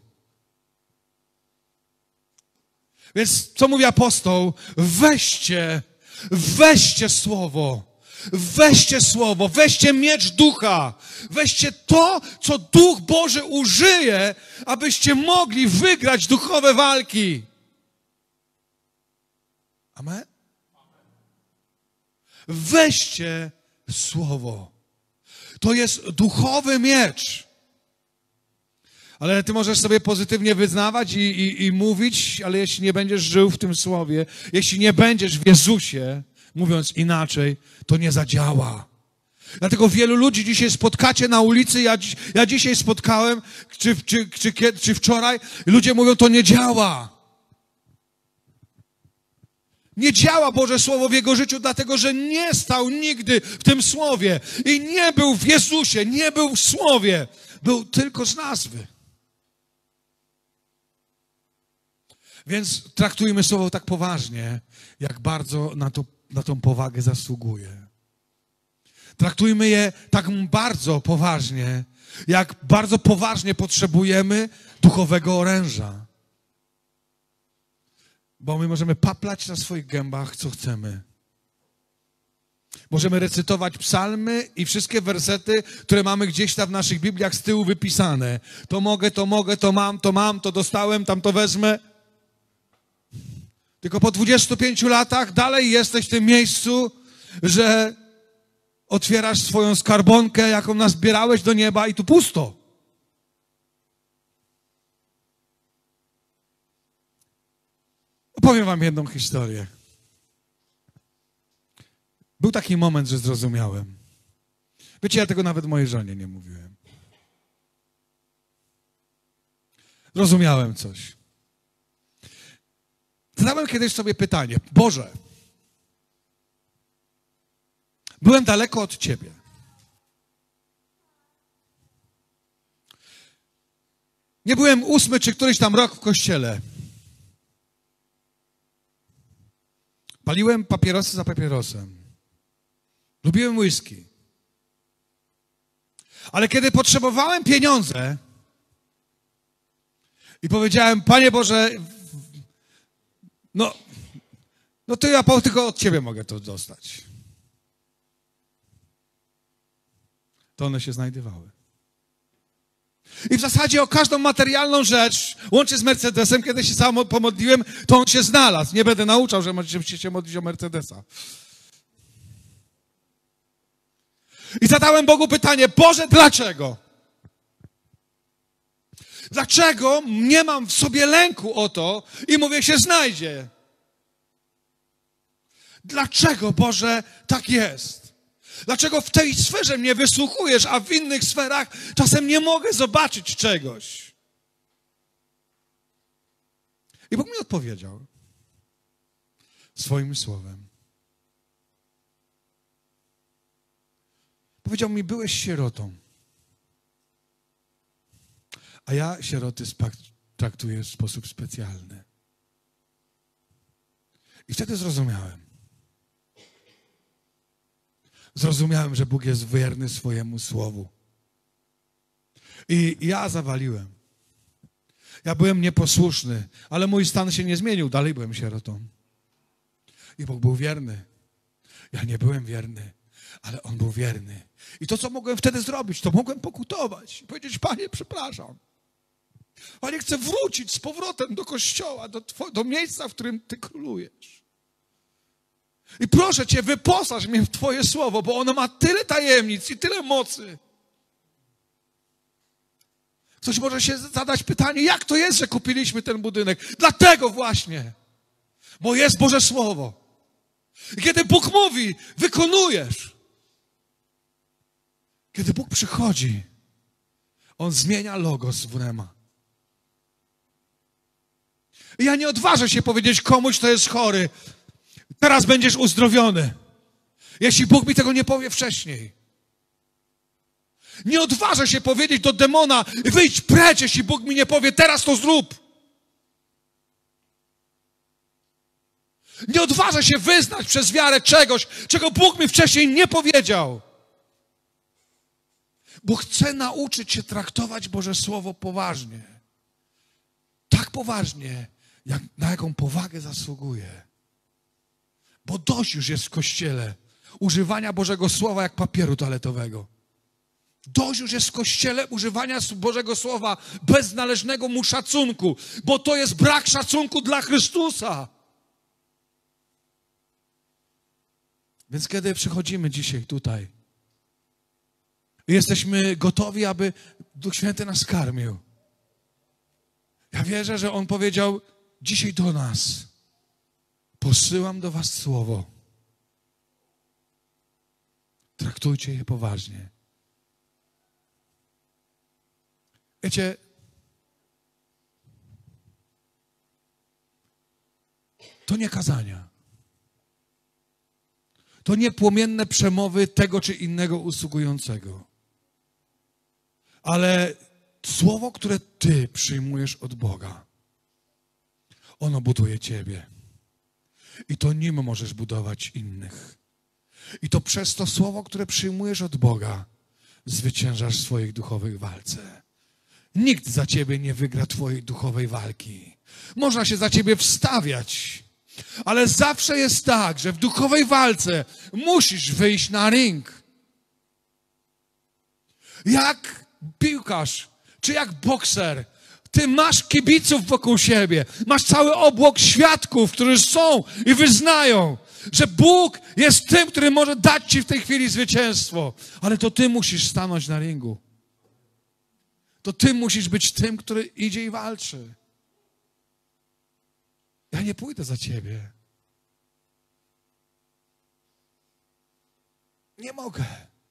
Więc co mówi apostoł? Weźcie Weźcie Słowo, weźcie Słowo, weźcie miecz Ducha, weźcie to, co Duch Boży użyje, abyście mogli wygrać duchowe walki. Amen? Weźcie słowo. To jest duchowy miecz. Ale ty możesz sobie pozytywnie wyznawać i, i, i mówić, ale jeśli nie będziesz żył w tym słowie, jeśli nie będziesz w Jezusie, mówiąc inaczej, to nie zadziała. Dlatego wielu ludzi dzisiaj spotkacie na ulicy, ja, ja dzisiaj spotkałem, czy, czy, czy, czy wczoraj, ludzie mówią, to nie działa. Nie działa Boże Słowo w jego życiu, dlatego że nie stał nigdy w tym Słowie i nie był w Jezusie, nie był w Słowie, był tylko z nazwy. Więc traktujmy Słowo tak poważnie, jak bardzo na, to, na tą powagę zasługuje. Traktujmy je tak bardzo poważnie, jak bardzo poważnie potrzebujemy duchowego oręża. Bo my możemy paplać na swoich gębach, co chcemy. Możemy recytować psalmy i wszystkie wersety, które mamy gdzieś tam w naszych Bibliach z tyłu wypisane. To mogę, to mogę, to mam, to mam, to dostałem, tam to wezmę. Tylko po dwudziestu pięciu latach dalej jesteś w tym miejscu, że otwierasz swoją skarbonkę, jaką nazbierałeś do nieba i tu pusto. Opowiem wam jedną historię. Był taki moment, że zrozumiałem. Wiecie, ja tego nawet mojej żonie nie mówiłem. Zrozumiałem coś. Zadałem kiedyś sobie pytanie. Boże, byłem daleko od Ciebie. Nie byłem ósmy czy któryś tam rok w kościele. Paliłem papierosy za papierosem. Lubiłem whisky. Ale kiedy potrzebowałem pieniądze i powiedziałem, Panie Boże, no, no to ja tylko od Ciebie mogę to dostać. To one się znajdowały. I w zasadzie o każdą materialną rzecz, łącznie z Mercedesem, kiedy się sam pomodliłem, to on się znalazł. Nie będę nauczał, że możecie się modlić o Mercedesa. I zadałem Bogu pytanie, Boże, dlaczego? Dlaczego nie mam w sobie lęku o to i mówię, się znajdzie? Dlaczego, Boże, tak jest? Dlaczego w tej sferze mnie wysłuchujesz, a w innych sferach czasem nie mogę zobaczyć czegoś? I Bóg mi odpowiedział swoim słowem. Powiedział mi, byłeś sierotą, a ja sieroty traktuję w sposób specjalny. I wtedy zrozumiałem. Zrozumiałem, że Bóg jest wierny swojemu słowu. I ja zawaliłem. Ja byłem nieposłuszny, ale mój stan się nie zmienił. Dalej byłem sierotą. I Bóg był wierny. Ja nie byłem wierny, ale On był wierny. I to, co mogłem wtedy zrobić, to mogłem pokutować. I powiedzieć, Panie, przepraszam. Panie, chcę wrócić z powrotem do kościoła, do, do miejsca, w którym Ty królujesz. I proszę Cię, wyposaż mnie w Twoje słowo, bo ono ma tyle tajemnic i tyle mocy. Ktoś może się zadać pytanie, jak to jest, że kupiliśmy ten budynek? Dlatego właśnie, bo jest Boże Słowo. I kiedy Bóg mówi, wykonujesz. Kiedy Bóg przychodzi, On zmienia logos w rema. I ja nie odważę się powiedzieć komuś, kto jest chory, teraz będziesz uzdrowiony. Jeśli Bóg mi tego nie powie wcześniej. Nie odważę się powiedzieć do demona, wyjdź precz, jeśli Bóg mi nie powie, teraz to zrób. Nie odważę się wyznać przez wiarę czegoś, czego Bóg mi wcześniej nie powiedział. Bo chcę nauczyć się traktować Boże Słowo poważnie. Tak poważnie, jak, na jaką powagę zasługuje. Bo dość już jest w Kościele używania Bożego Słowa jak papieru toaletowego. Dość już jest w Kościele używania Bożego Słowa bez należnego mu szacunku, bo to jest brak szacunku dla Chrystusa. Więc kiedy przychodzimy dzisiaj tutaj i jesteśmy gotowi, aby Duch Święty nas karmił, ja wierzę, że On powiedział dzisiaj do nas: posyłam do was słowo. Traktujcie je poważnie. Wiecie, to nie kazania. To nie płomienne przemowy tego czy innego usługującego. Ale słowo, które ty przyjmujesz od Boga, ono buduje ciebie. I to nim możesz budować innych. I to przez to słowo, które przyjmujesz od Boga, zwyciężasz w swoich duchowych walce. Nikt za ciebie nie wygra twojej duchowej walki. Można się za ciebie wstawiać, ale zawsze jest tak, że w duchowej walce musisz wyjść na ring. Jak piłkarz, czy jak bokser, ty masz kibiców wokół siebie, masz cały obłok świadków, którzy są i wyznają, że Bóg jest tym, który może dać ci w tej chwili zwycięstwo. Ale to ty musisz stanąć na ringu. To ty musisz być tym, który idzie i walczy. Ja nie pójdę za ciebie. Nie mogę.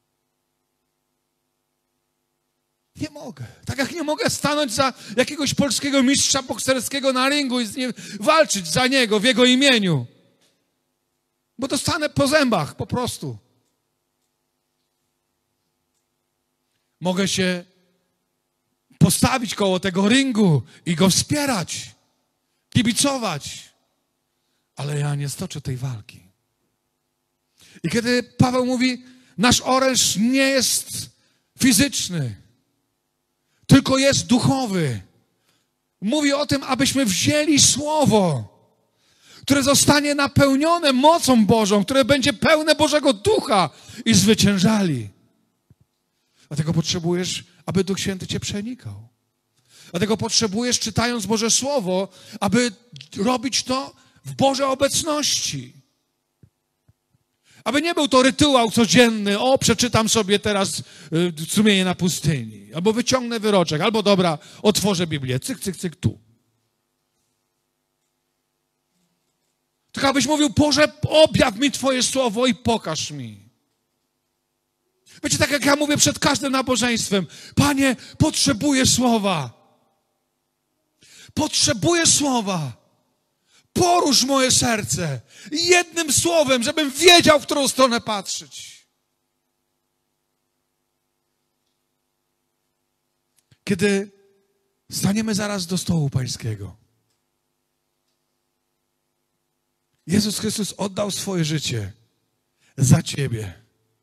Nie mogę. Tak jak nie mogę stanąć za jakiegoś polskiego mistrza bokserskiego na ringu i z nim walczyć za niego w jego imieniu. Bo dostanę po zębach, po prostu. Mogę się postawić koło tego ringu i go wspierać, kibicować. Ale ja nie stoczę tej walki. I kiedy Paweł mówi, nasz oręż nie jest fizyczny, tylko jest duchowy. Mówi o tym, abyśmy wzięli słowo, które zostanie napełnione mocą Bożą, które będzie pełne Bożego Ducha i zwyciężali. Dlatego potrzebujesz, aby Duch Święty cię przenikał. Dlatego potrzebujesz, czytając Boże Słowo, aby robić to w Bożej obecności. Aby nie był to rytuał codzienny, o, przeczytam sobie teraz y, sumienie na pustyni, albo wyciągnę wyroczek, albo dobra, otworzę Biblię, cyk, cyk, cyk, tu. Tylko abyś mówił, Boże, objaw mi Twoje słowo i pokaż mi. Wiecie, tak jak ja mówię przed każdym nabożeństwem, Panie, potrzebuję słowa. Potrzebuję słowa. Porusz moje serce jednym słowem, żebym wiedział, w którą stronę patrzeć. Kiedy staniemy zaraz do stołu pańskiego, Jezus Chrystus oddał swoje życie za ciebie.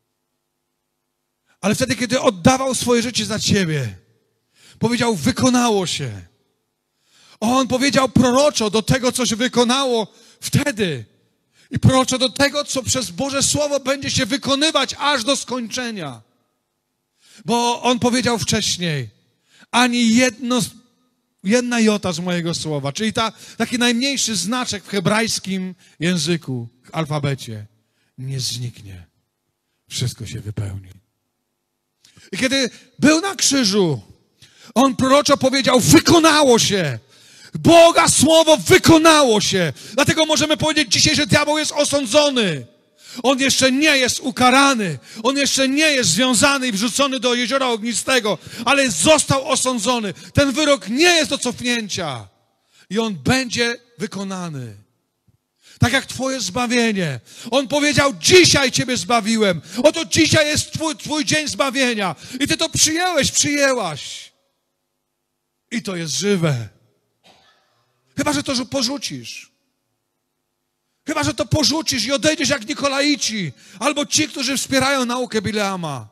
Ale wtedy, kiedy oddawał swoje życie za ciebie, powiedział, wykonało się. On powiedział proroczo do tego, co się wykonało wtedy. I proroczo do tego, co przez Boże Słowo będzie się wykonywać aż do skończenia. Bo On powiedział wcześniej, ani jedno, jedna jota z mojego słowa, czyli ta, taki najmniejszy znaczek w hebrajskim języku, w alfabecie, nie zniknie. Wszystko się wypełni. I kiedy był na krzyżu, On proroczo powiedział, wykonało się. Boga Słowo wykonało się. Dlatego możemy powiedzieć dzisiaj, że diabeł jest osądzony. On jeszcze nie jest ukarany. On jeszcze nie jest związany i wrzucony do jeziora ognistego, ale został osądzony. Ten wyrok nie jest do cofnięcia. I on będzie wykonany. Tak jak twoje zbawienie. On powiedział, dzisiaj ciebie zbawiłem. Oto dzisiaj jest twój, twój dzień zbawienia. I ty to przyjęłeś, przyjęłaś. I to jest żywe. Chyba, że to porzucisz. Chyba, że to porzucisz i odejdziesz jak Nikolaici, albo ci, którzy wspierają naukę Bileama.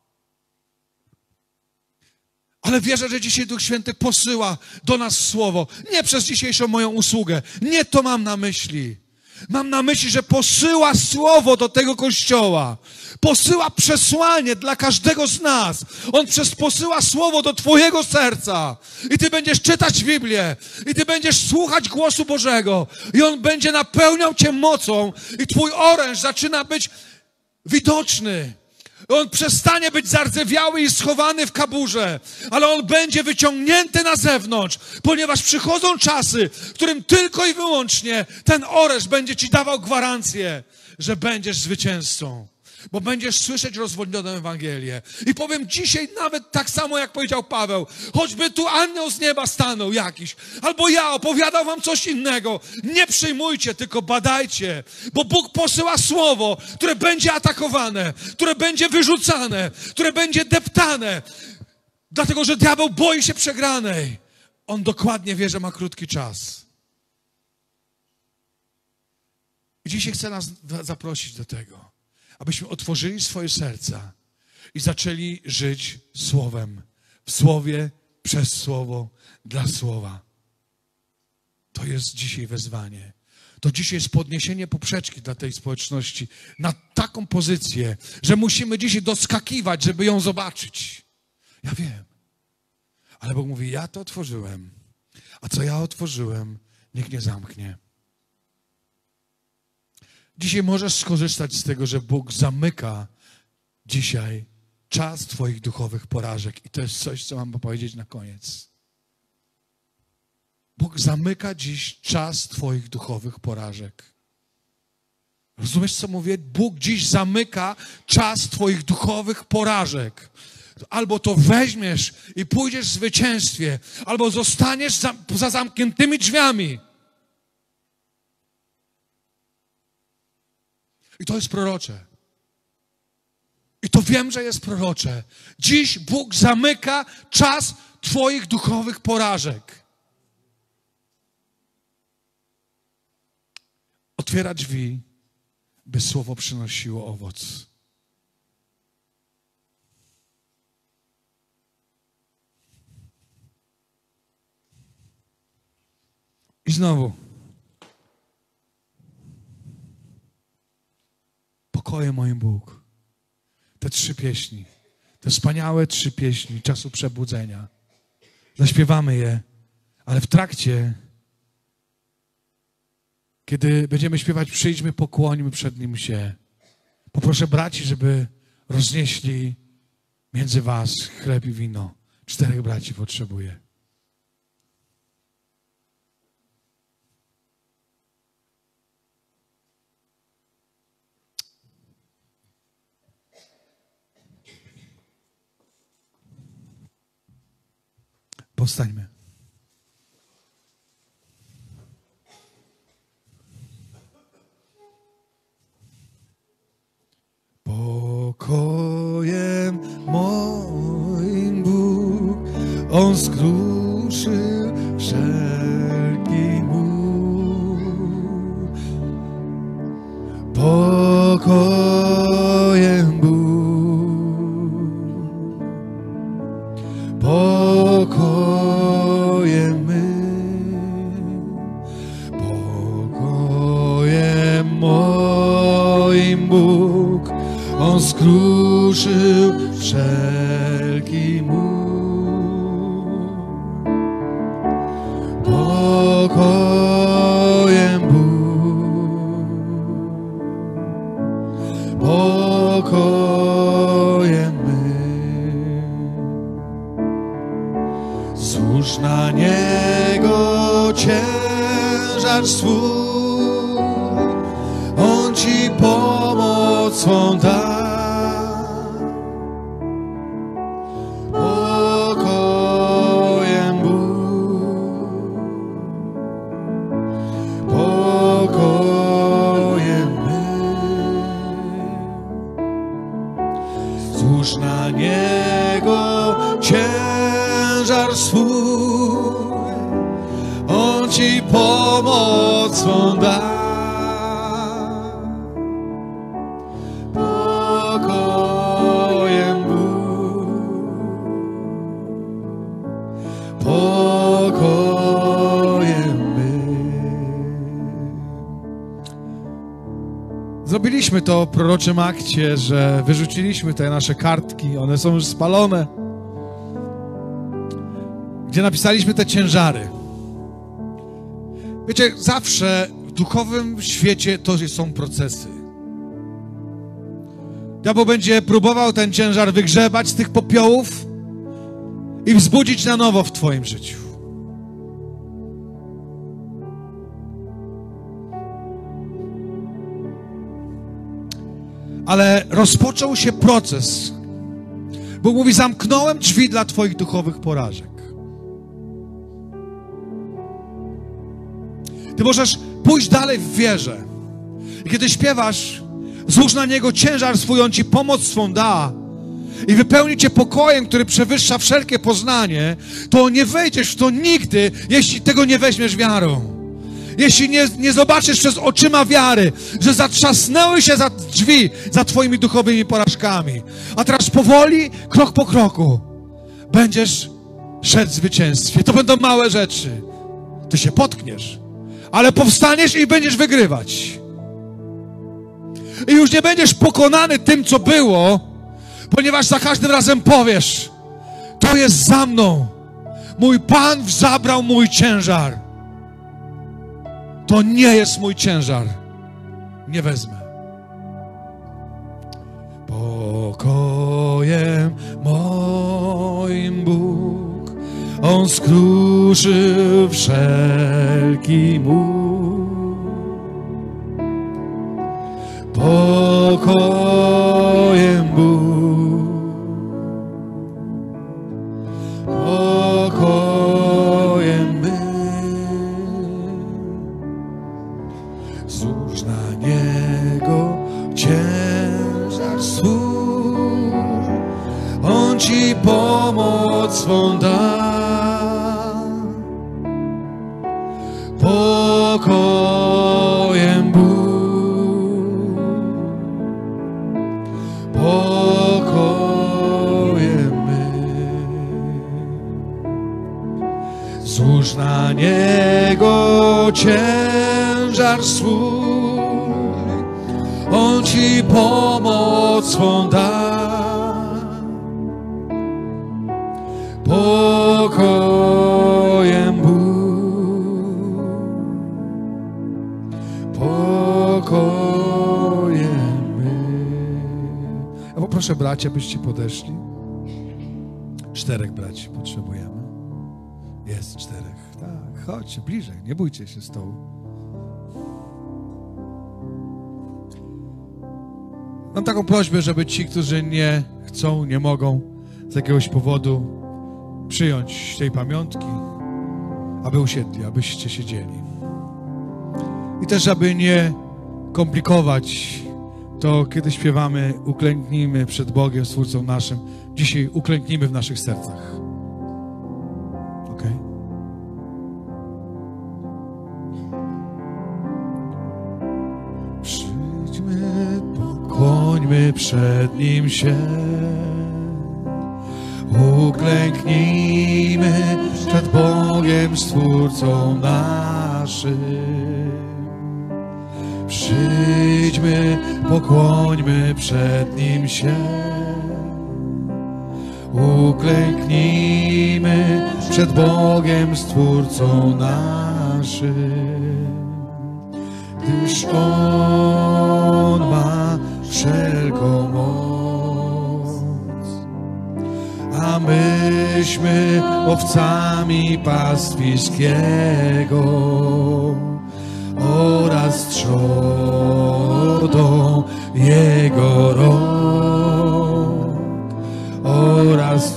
Ale wierzę, że dzisiaj Duch Święty posyła do nas słowo. Nie przez dzisiejszą moją usługę. Nie to mam na myśli. Mam na myśli, że posyła słowo do tego Kościoła. Posyła przesłanie dla każdego z nas. On przez posyła słowo do twojego serca. I ty będziesz czytać Biblię. I ty będziesz słuchać głosu Bożego. I on będzie napełniał cię mocą. I twój oręż zaczyna być widoczny. On przestanie być zardzewiały i schowany w kaburze, ale on będzie wyciągnięty na zewnątrz, ponieważ przychodzą czasy, w którym tylko i wyłącznie ten oręż będzie ci dawał gwarancję, że będziesz zwycięzcą. Bo będziesz słyszeć rozwodnioną Ewangelię. I powiem dzisiaj nawet tak samo, jak powiedział Paweł, choćby tu anioł z nieba stanął jakiś, albo ja opowiadał wam coś innego, nie przyjmujcie, tylko badajcie, bo Bóg posyła słowo, które będzie atakowane, które będzie wyrzucane, które będzie deptane, dlatego, że diabeł boi się przegranej. On dokładnie wie, że ma krótki czas. I dzisiaj chcę nas zaprosić do tego, abyśmy otworzyli swoje serca i zaczęli żyć Słowem. W Słowie, przez Słowo, dla Słowa. To jest dzisiaj wezwanie. To dzisiaj jest podniesienie poprzeczki dla tej społeczności na taką pozycję, że musimy dzisiaj doskakiwać, żeby ją zobaczyć. Ja wiem. Ale Bóg mówi, ja to otworzyłem. A co ja otworzyłem, nikt nie zamknie. Dzisiaj możesz skorzystać z tego, że Bóg zamyka dzisiaj czas twoich duchowych porażek. I to jest coś, co mam powiedzieć na koniec. Bóg zamyka dziś czas twoich duchowych porażek. Rozumiesz, co mówię? Bóg dziś zamyka czas twoich duchowych porażek. Albo to weźmiesz i pójdziesz w zwycięstwie, albo zostaniesz za, za zamkniętymi drzwiami. I to jest prorocze. I to wiem, że jest prorocze. Dziś Bóg zamyka czas twoich duchowych porażek. Otwiera drzwi, by słowo przynosiło owoc. I znowu. Pokoje moim Bóg. Te trzy pieśni. Te wspaniałe trzy pieśni czasu przebudzenia. Zaśpiewamy je, ale w trakcie, kiedy będziemy śpiewać, przyjdźmy, pokłońmy przed Nim się. Poproszę braci, żeby roznieśli między was chleb i wino. Czterech braci potrzebuję. Powstańmy. Pokojem moim Bóg, On skruszył wszelki mur. Pokojem Bóg, pokojem my, pokojem moim Bóg, On skruszył wszelki mur. Pokojem Bóg, pokojem my. Złóż na Niego ciężar swój, On ci pomocą da. Pokojem Bóg, pokojem my. Złóż na Niego ciężar swój, On ci pomocą da. Pokojem Bóg, pokojem my. Zrobiliśmy to w proroczym akcie, że wyrzuciliśmy te nasze kartki, one są już spalone, gdzie napisaliśmy te ciężary. Wiecie, zawsze w duchowym świecie to są procesy. Diabeł będzie próbował ten ciężar wygrzebać z tych popiołów i wzbudzić na nowo w twoim życiu. Ale rozpoczął się proces. Bóg mówi, zamknąłem drzwi dla twoich duchowych porażek. Ty możesz pójść dalej w wierze. I kiedy śpiewasz, złóż na Niego ciężar swój, On ci pomoc swą da i wypełni cię pokojem, który przewyższa wszelkie poznanie, to nie wejdziesz w to nigdy, jeśli tego nie weźmiesz wiarą. Jeśli nie, nie zobaczysz przez oczyma wiary, że zatrzasnęły się za drzwi za twoimi duchowymi porażkami. A teraz powoli, krok po kroku, będziesz szedł w zwycięstwie. To będą małe rzeczy. Ty się potkniesz, ale powstaniesz i będziesz wygrywać. I już nie będziesz pokonany tym, co było, ponieważ za każdym razem powiesz, to jest za mną. Mój Pan zabrał mój ciężar. To nie jest mój ciężar. Nie wezmę. Pokojem moim Bóg, On skruszył wszelki mur. Pokojem Bóg, pokojem my. Złóż na Niego ciężar swój, On ci pomoc swą da. Pokojem Bóg, pokojem my. Złóż na Niego ciężar swój, On ci pomoc swą da. Pokojem Bóg, pokojem my. Ja poproszę bracia, byście podeszli. Czterech braci potrzebujemy. Jest czterech. Tak, chodźcie bliżej, nie bójcie się stołu. Mam taką prośbę, żeby ci, którzy nie chcą, nie mogą z jakiegoś powodu przyjąć tej pamiątki, aby usiedli, abyście siedzieli. I też, aby nie komplikować to, kiedy śpiewamy, uklęknijmy przed Bogiem, Stwórcą naszym. Dzisiaj uklęknijmy w naszych sercach. Ok? Przyjdźmy, pokłońmy przed Nim się. Uklęknijmy przed Bogiem, Stwórcą naszym. Przyjdźmy, pokłońmy przed Nim się. Uklęknijmy przed Bogiem, Stwórcą naszym. Gdyż On ma wszelką moc, a myśmy owcami pastwiskiego oraz trzodą Jego rąk, oraz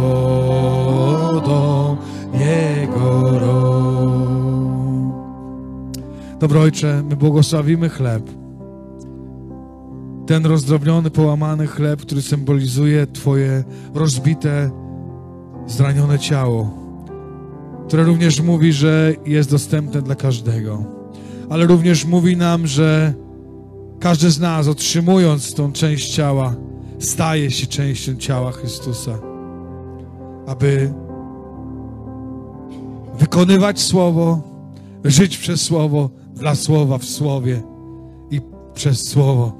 trzodą Jego rąk. Dobry Ojcze, my błogosławimy chleb. Ten rozdrobniony, połamany chleb, który symbolizuje Twoje rozbite, zranione ciało, które również mówi, że jest dostępne dla każdego. Ale również mówi nam, że każdy z nas, otrzymując tą część ciała, staje się częścią ciała Chrystusa, aby wykonywać Słowo, żyć przez Słowo, dla Słowa w Słowie i przez Słowo.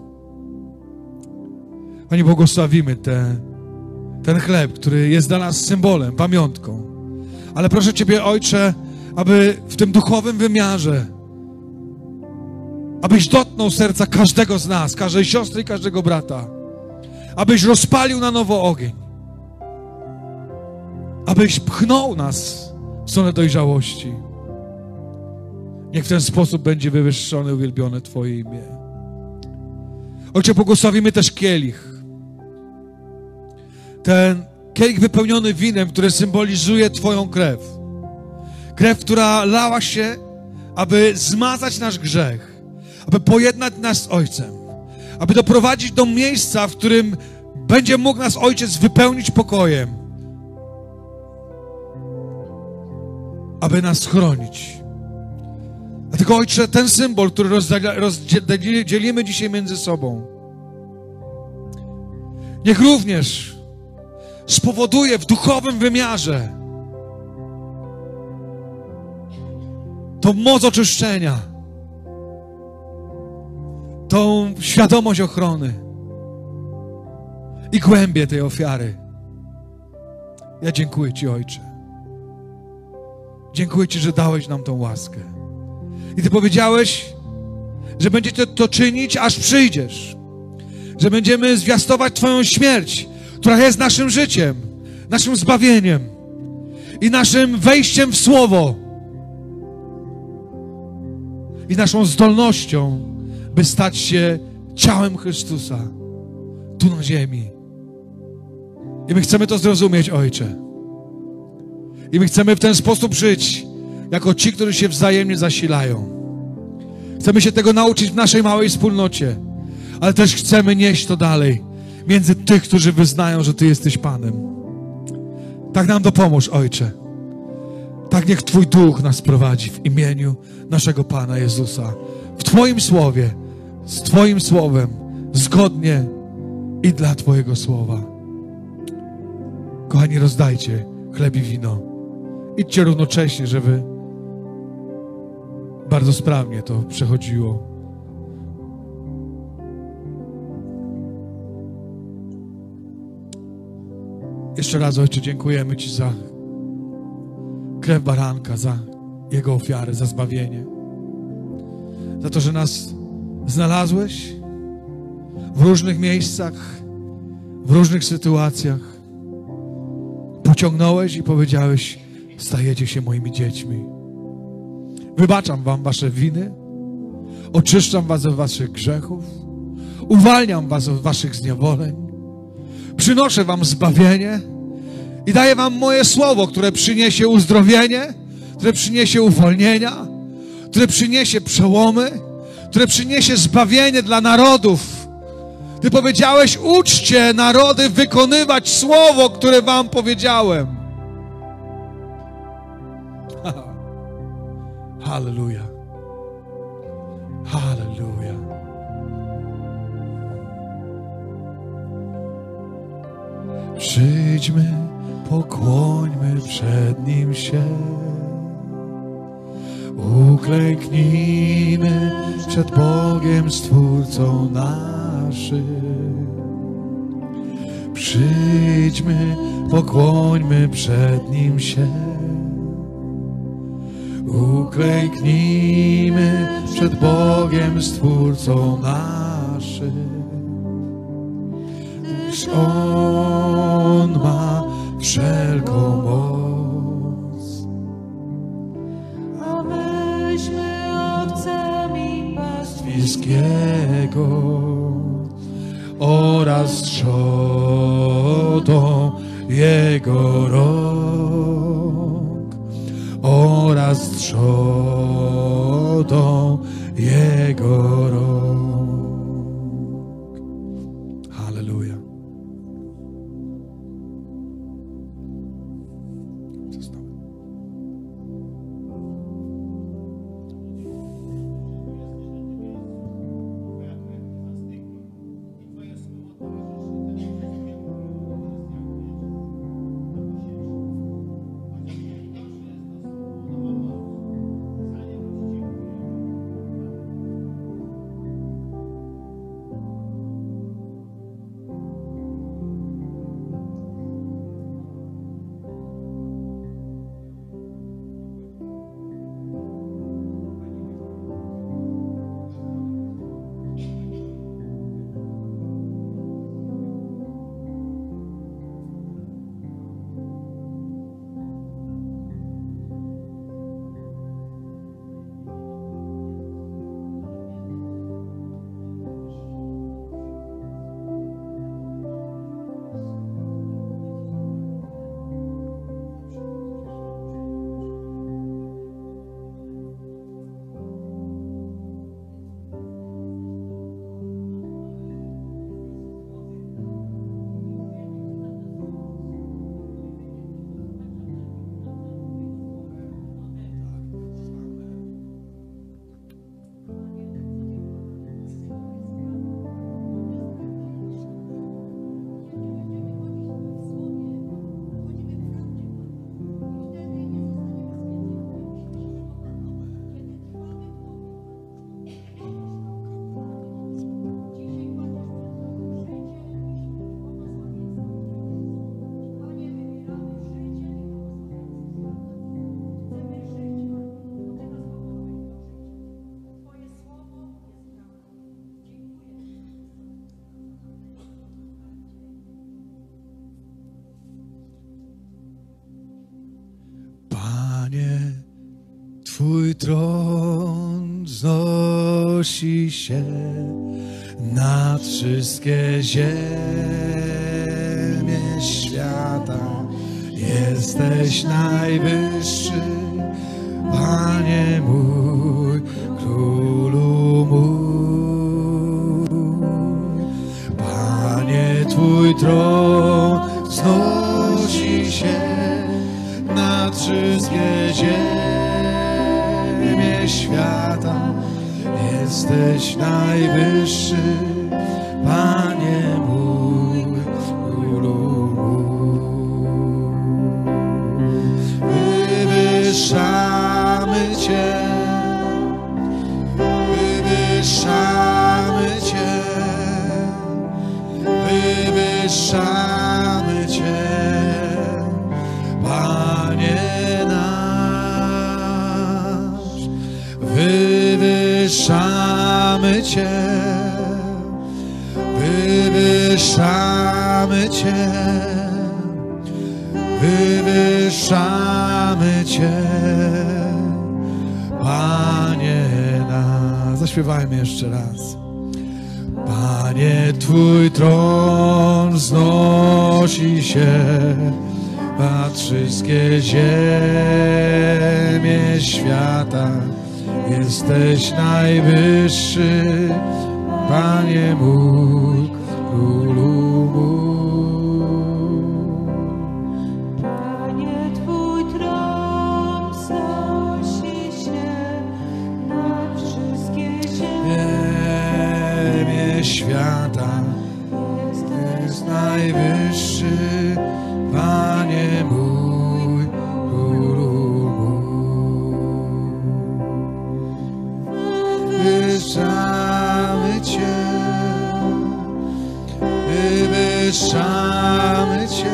Panie, błogosławimy te, ten chleb, który jest dla nas symbolem, pamiątką. Ale proszę Ciebie, Ojcze, aby w tym duchowym wymiarze, abyś dotknął serca każdego z nas, każdej siostry i każdego brata. abyś rozpalił na nowo ogień, abyś pchnął nas w stronę dojrzałości. Niech w ten sposób będzie wywyższone, uwielbione Twoje imię. Ojcze, błogosławimy też kielich. Ten kielich wypełniony winem, który symbolizuje Twoją krew. Krew, która lała się, aby zmazać nasz grzech, aby pojednać nas z Ojcem, aby doprowadzić do miejsca, w którym będzie mógł nas Ojciec wypełnić pokojem, aby nas chronić. Dlatego, Ojcze, ten symbol, który rozdzielimy dzisiaj między sobą, niech również spowoduje w duchowym wymiarze tą moc oczyszczenia, tą świadomość ochrony i głębię tej ofiary. Ja dziękuję Ci, Ojcze. Dziękuję Ci, że dałeś nam tą łaskę. I Ty powiedziałeś, że będziecie to czynić, aż przyjdziesz. Że będziemy zwiastować Twoją śmierć, która jest naszym życiem, naszym zbawieniem i naszym wejściem w Słowo. I naszą zdolnością, by stać się ciałem Chrystusa tu na ziemi. I my chcemy to zrozumieć, Ojcze. I my chcemy w ten sposób żyć, jako ci, którzy się wzajemnie zasilają. Chcemy się tego nauczyć w naszej małej wspólnocie, ale też chcemy nieść to dalej między tych, którzy wyznają, że Ty jesteś Panem. Tak nam dopomóż, Ojcze. Tak niech Twój Duch nas prowadzi w imieniu naszego Pana Jezusa. W Twoim Słowie, z Twoim Słowem, zgodnie i dla Twojego Słowa. Kochani, rozdajcie chleb i wino. Idźcie równocześnie, żeby bardzo sprawnie to przechodziło. Jeszcze raz, Ojcze, dziękujemy Ci za krew baranka, za Jego ofiarę, za zbawienie. Za to, że nas znalazłeś w różnych miejscach, w różnych sytuacjach. Pociągnąłeś i powiedziałeś: stajecie się moimi dziećmi. Wybaczam wam wasze winy, oczyszczam was od waszych grzechów, uwalniam was od waszych zniewoleń, przynoszę wam zbawienie i daję wam moje słowo, które przyniesie uzdrowienie, które przyniesie uwolnienia, które przyniesie przełomy, które przyniesie zbawienie dla narodów. Ty powiedziałeś: uczcie narody wykonywać słowo, które wam powiedziałem. Halleluja. Halleluja. Przyjdźmy, pokłońmy przed Nim się. Uklęknijmy przed Bogiem, Stwórcą naszym. Przyjdźmy, pokłońmy przed Nim się. Uklęknijmy przed Bogiem, Stwórcą naszym. Gdyż On ma wszelką moc. A myśmy owcami Pastwirskiego oraz trzodą Jego rąk, oraz trzodą Jego rąk. Halleluja. tron wznosi się nad wszystkie ziemie świata. Jesteś najwyższy, Panie mój, Królu mój. Panie, Twój tron wznosi się nad wszystkie ziemie świata. Jesteś najwyższy, Panie mój, Królu mój. Wywyższamy Cię, wywyższamy Cię, wywyższamy Cię, Panie nasz. Wywyższamy Cię, wywyższamy Cię, wywyższamy Cię, Panie nasz. Zaśpiewajmy jeszcze raz. Panie, Twój tron wznosi się nad wszystkie ziemie świata. Jesteś najwyższy, Panie mój, Królu mój. Panie, Twój tron wznosi się nad wszystkie Ziemie świata. Jest najwyższy, Panie mój, Królu mój. Wywyższamy Cię, wywyższamy Cię,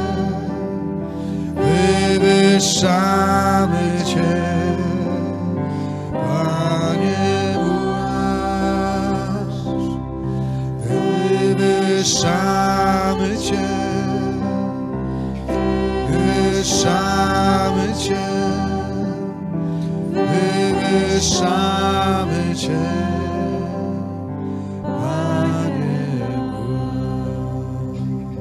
wywyższamy Cię, Panie nasz. Wywyższamy Cię, wywyższamy Cię, wywyższamy Cię, Panie nasz.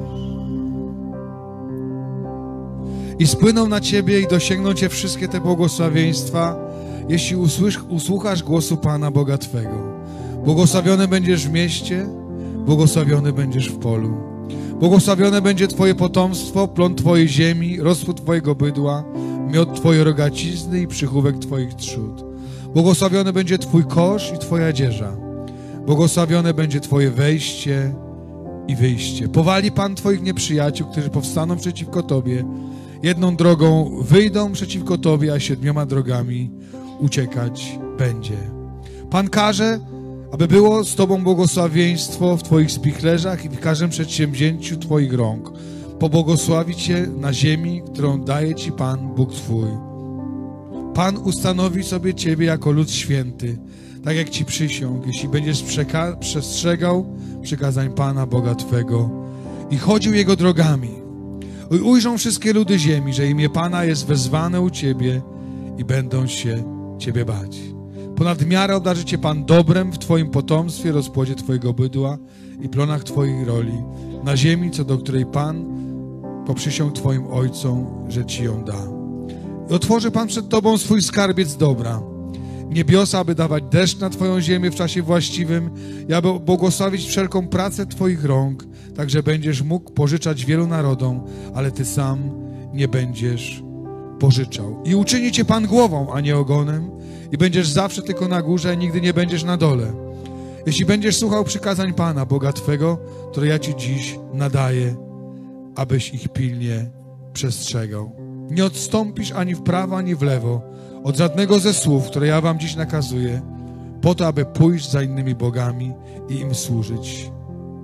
I spłyną na Ciebie i dosięgną Cię wszystkie te błogosławieństwa, jeśli usłysz, usłuchasz głosu Pana Boga Twego. Błogosławiony będziesz w mieście, błogosławiony będziesz w polu. Błogosławione będzie Twoje potomstwo, plon Twojej ziemi, rozpód Twojego bydła, miod Twojej rogacizny i przychówek Twoich trzód. Błogosławiony będzie Twój kosz i Twoja dzieża. Błogosławione będzie Twoje wejście i wyjście. Powali Pan Twoich nieprzyjaciół, którzy powstaną przeciwko Tobie. Jedną drogą wyjdą przeciwko Tobie, a siedmioma drogami uciekać będzie. Pan każe, aby było z Tobą błogosławieństwo w Twoich spichlerzach i w każdym przedsięwzięciu Twoich rąk. Pobłogosławi Cię na ziemi, którą daje Ci Pan, Bóg Twój. Pan ustanowi sobie Ciebie jako lud święty, tak jak Ci przysiągł, jeśli będziesz przestrzegał przykazań Pana, Boga Twego i chodził Jego drogami. I ujrzą wszystkie ludy ziemi, że imię Pana jest wezwane u Ciebie i będą się Ciebie bać. Ponad miarę obdarzy Cię Pan dobrem w Twoim potomstwie, rozpłodzie Twojego bydła i plonach Twoich roli, na ziemi, co do której Pan poprzysiągł Twoim ojcom, że Ci ją da. I otworzy Pan przed Tobą swój skarbiec dobra, niebiosa, aby dawać deszcz na Twoją ziemię w czasie właściwym i aby błogosławić wszelką pracę Twoich rąk, tak że będziesz mógł pożyczać wielu narodom, ale Ty sam nie będziesz pożyczał. I uczyni Cię Pan głową, a nie ogonem, i będziesz zawsze tylko na górze, a nigdy nie będziesz na dole. Jeśli będziesz słuchał przykazań Pana, Boga Twego, które ja Ci dziś nadaję, abyś ich pilnie przestrzegał. Nie odstąpisz ani w prawo, ani w lewo od żadnego ze słów, które ja Wam dziś nakazuję, po to, aby pójść za innymi bogami i im służyć.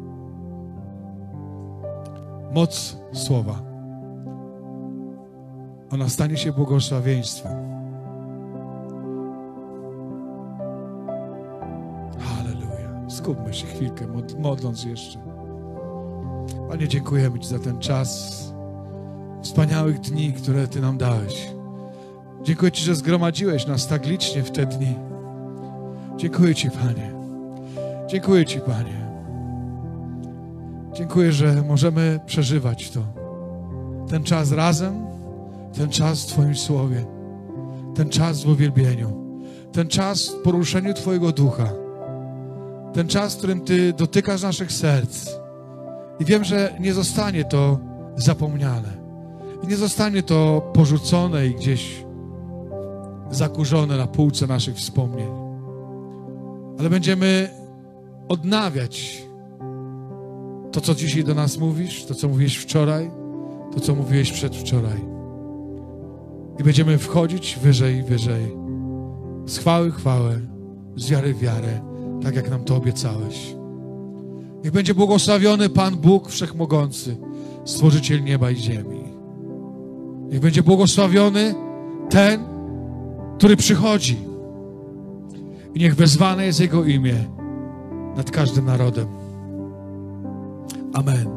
Moc słowa. Ona stanie się błogosławieństwem. Halleluja. Skupmy się chwilkę, modląc jeszcze. Panie, dziękujemy Ci za ten czas wspaniałych dni, które Ty nam dałeś. Dziękuję Ci, że zgromadziłeś nas tak licznie w te dni. Dziękuję Ci, Panie. Dziękuję Ci, Panie. Dziękuję, że możemy przeżywać to. Ten czas razem, ten czas w Twoim Słowie, ten czas w uwielbieniu, ten czas w poruszeniu Twojego Ducha, ten czas, w którym Ty dotykasz naszych serc. I wiem, że nie zostanie to zapomniane. I nie zostanie to porzucone i gdzieś zakurzone na półce naszych wspomnień. Ale będziemy odnawiać to, co dzisiaj do nas mówisz, to, co mówiłeś wczoraj, to, co mówiłeś przedwczoraj. I będziemy wchodzić wyżej, wyżej. Z chwały w chwałę, z wiary w wiarę, tak jak nam to obiecałeś. Niech będzie błogosławiony Pan Bóg Wszechmogący, Stworzyciel nieba i ziemi. Niech będzie błogosławiony ten, który przychodzi. I niech wezwane jest Jego imię nad każdym narodem. Amen.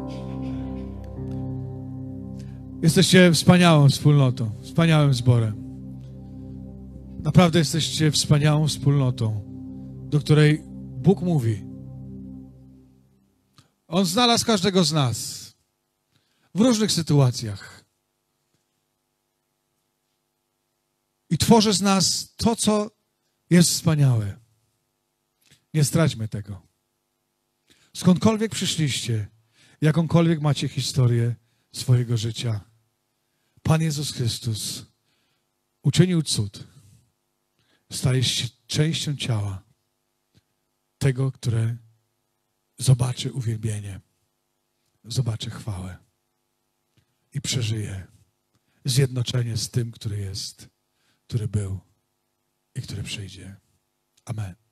Jesteście wspaniałą wspólnotą, wspaniałym zborem. Naprawdę jesteście wspaniałą wspólnotą, do której Bóg mówi. On znalazł każdego z nas w różnych sytuacjach. I tworzy z nas to, co jest wspaniałe. Nie straćmy tego. Skądkolwiek przyszliście, jakąkolwiek macie historię swojego życia, Pan Jezus Chrystus uczynił cud. Stałeś się częścią ciała tego, które zobaczy uwielbienie, zobaczy chwałę i przeżyje zjednoczenie z tym, który jest, który był i który przyjdzie. Amen.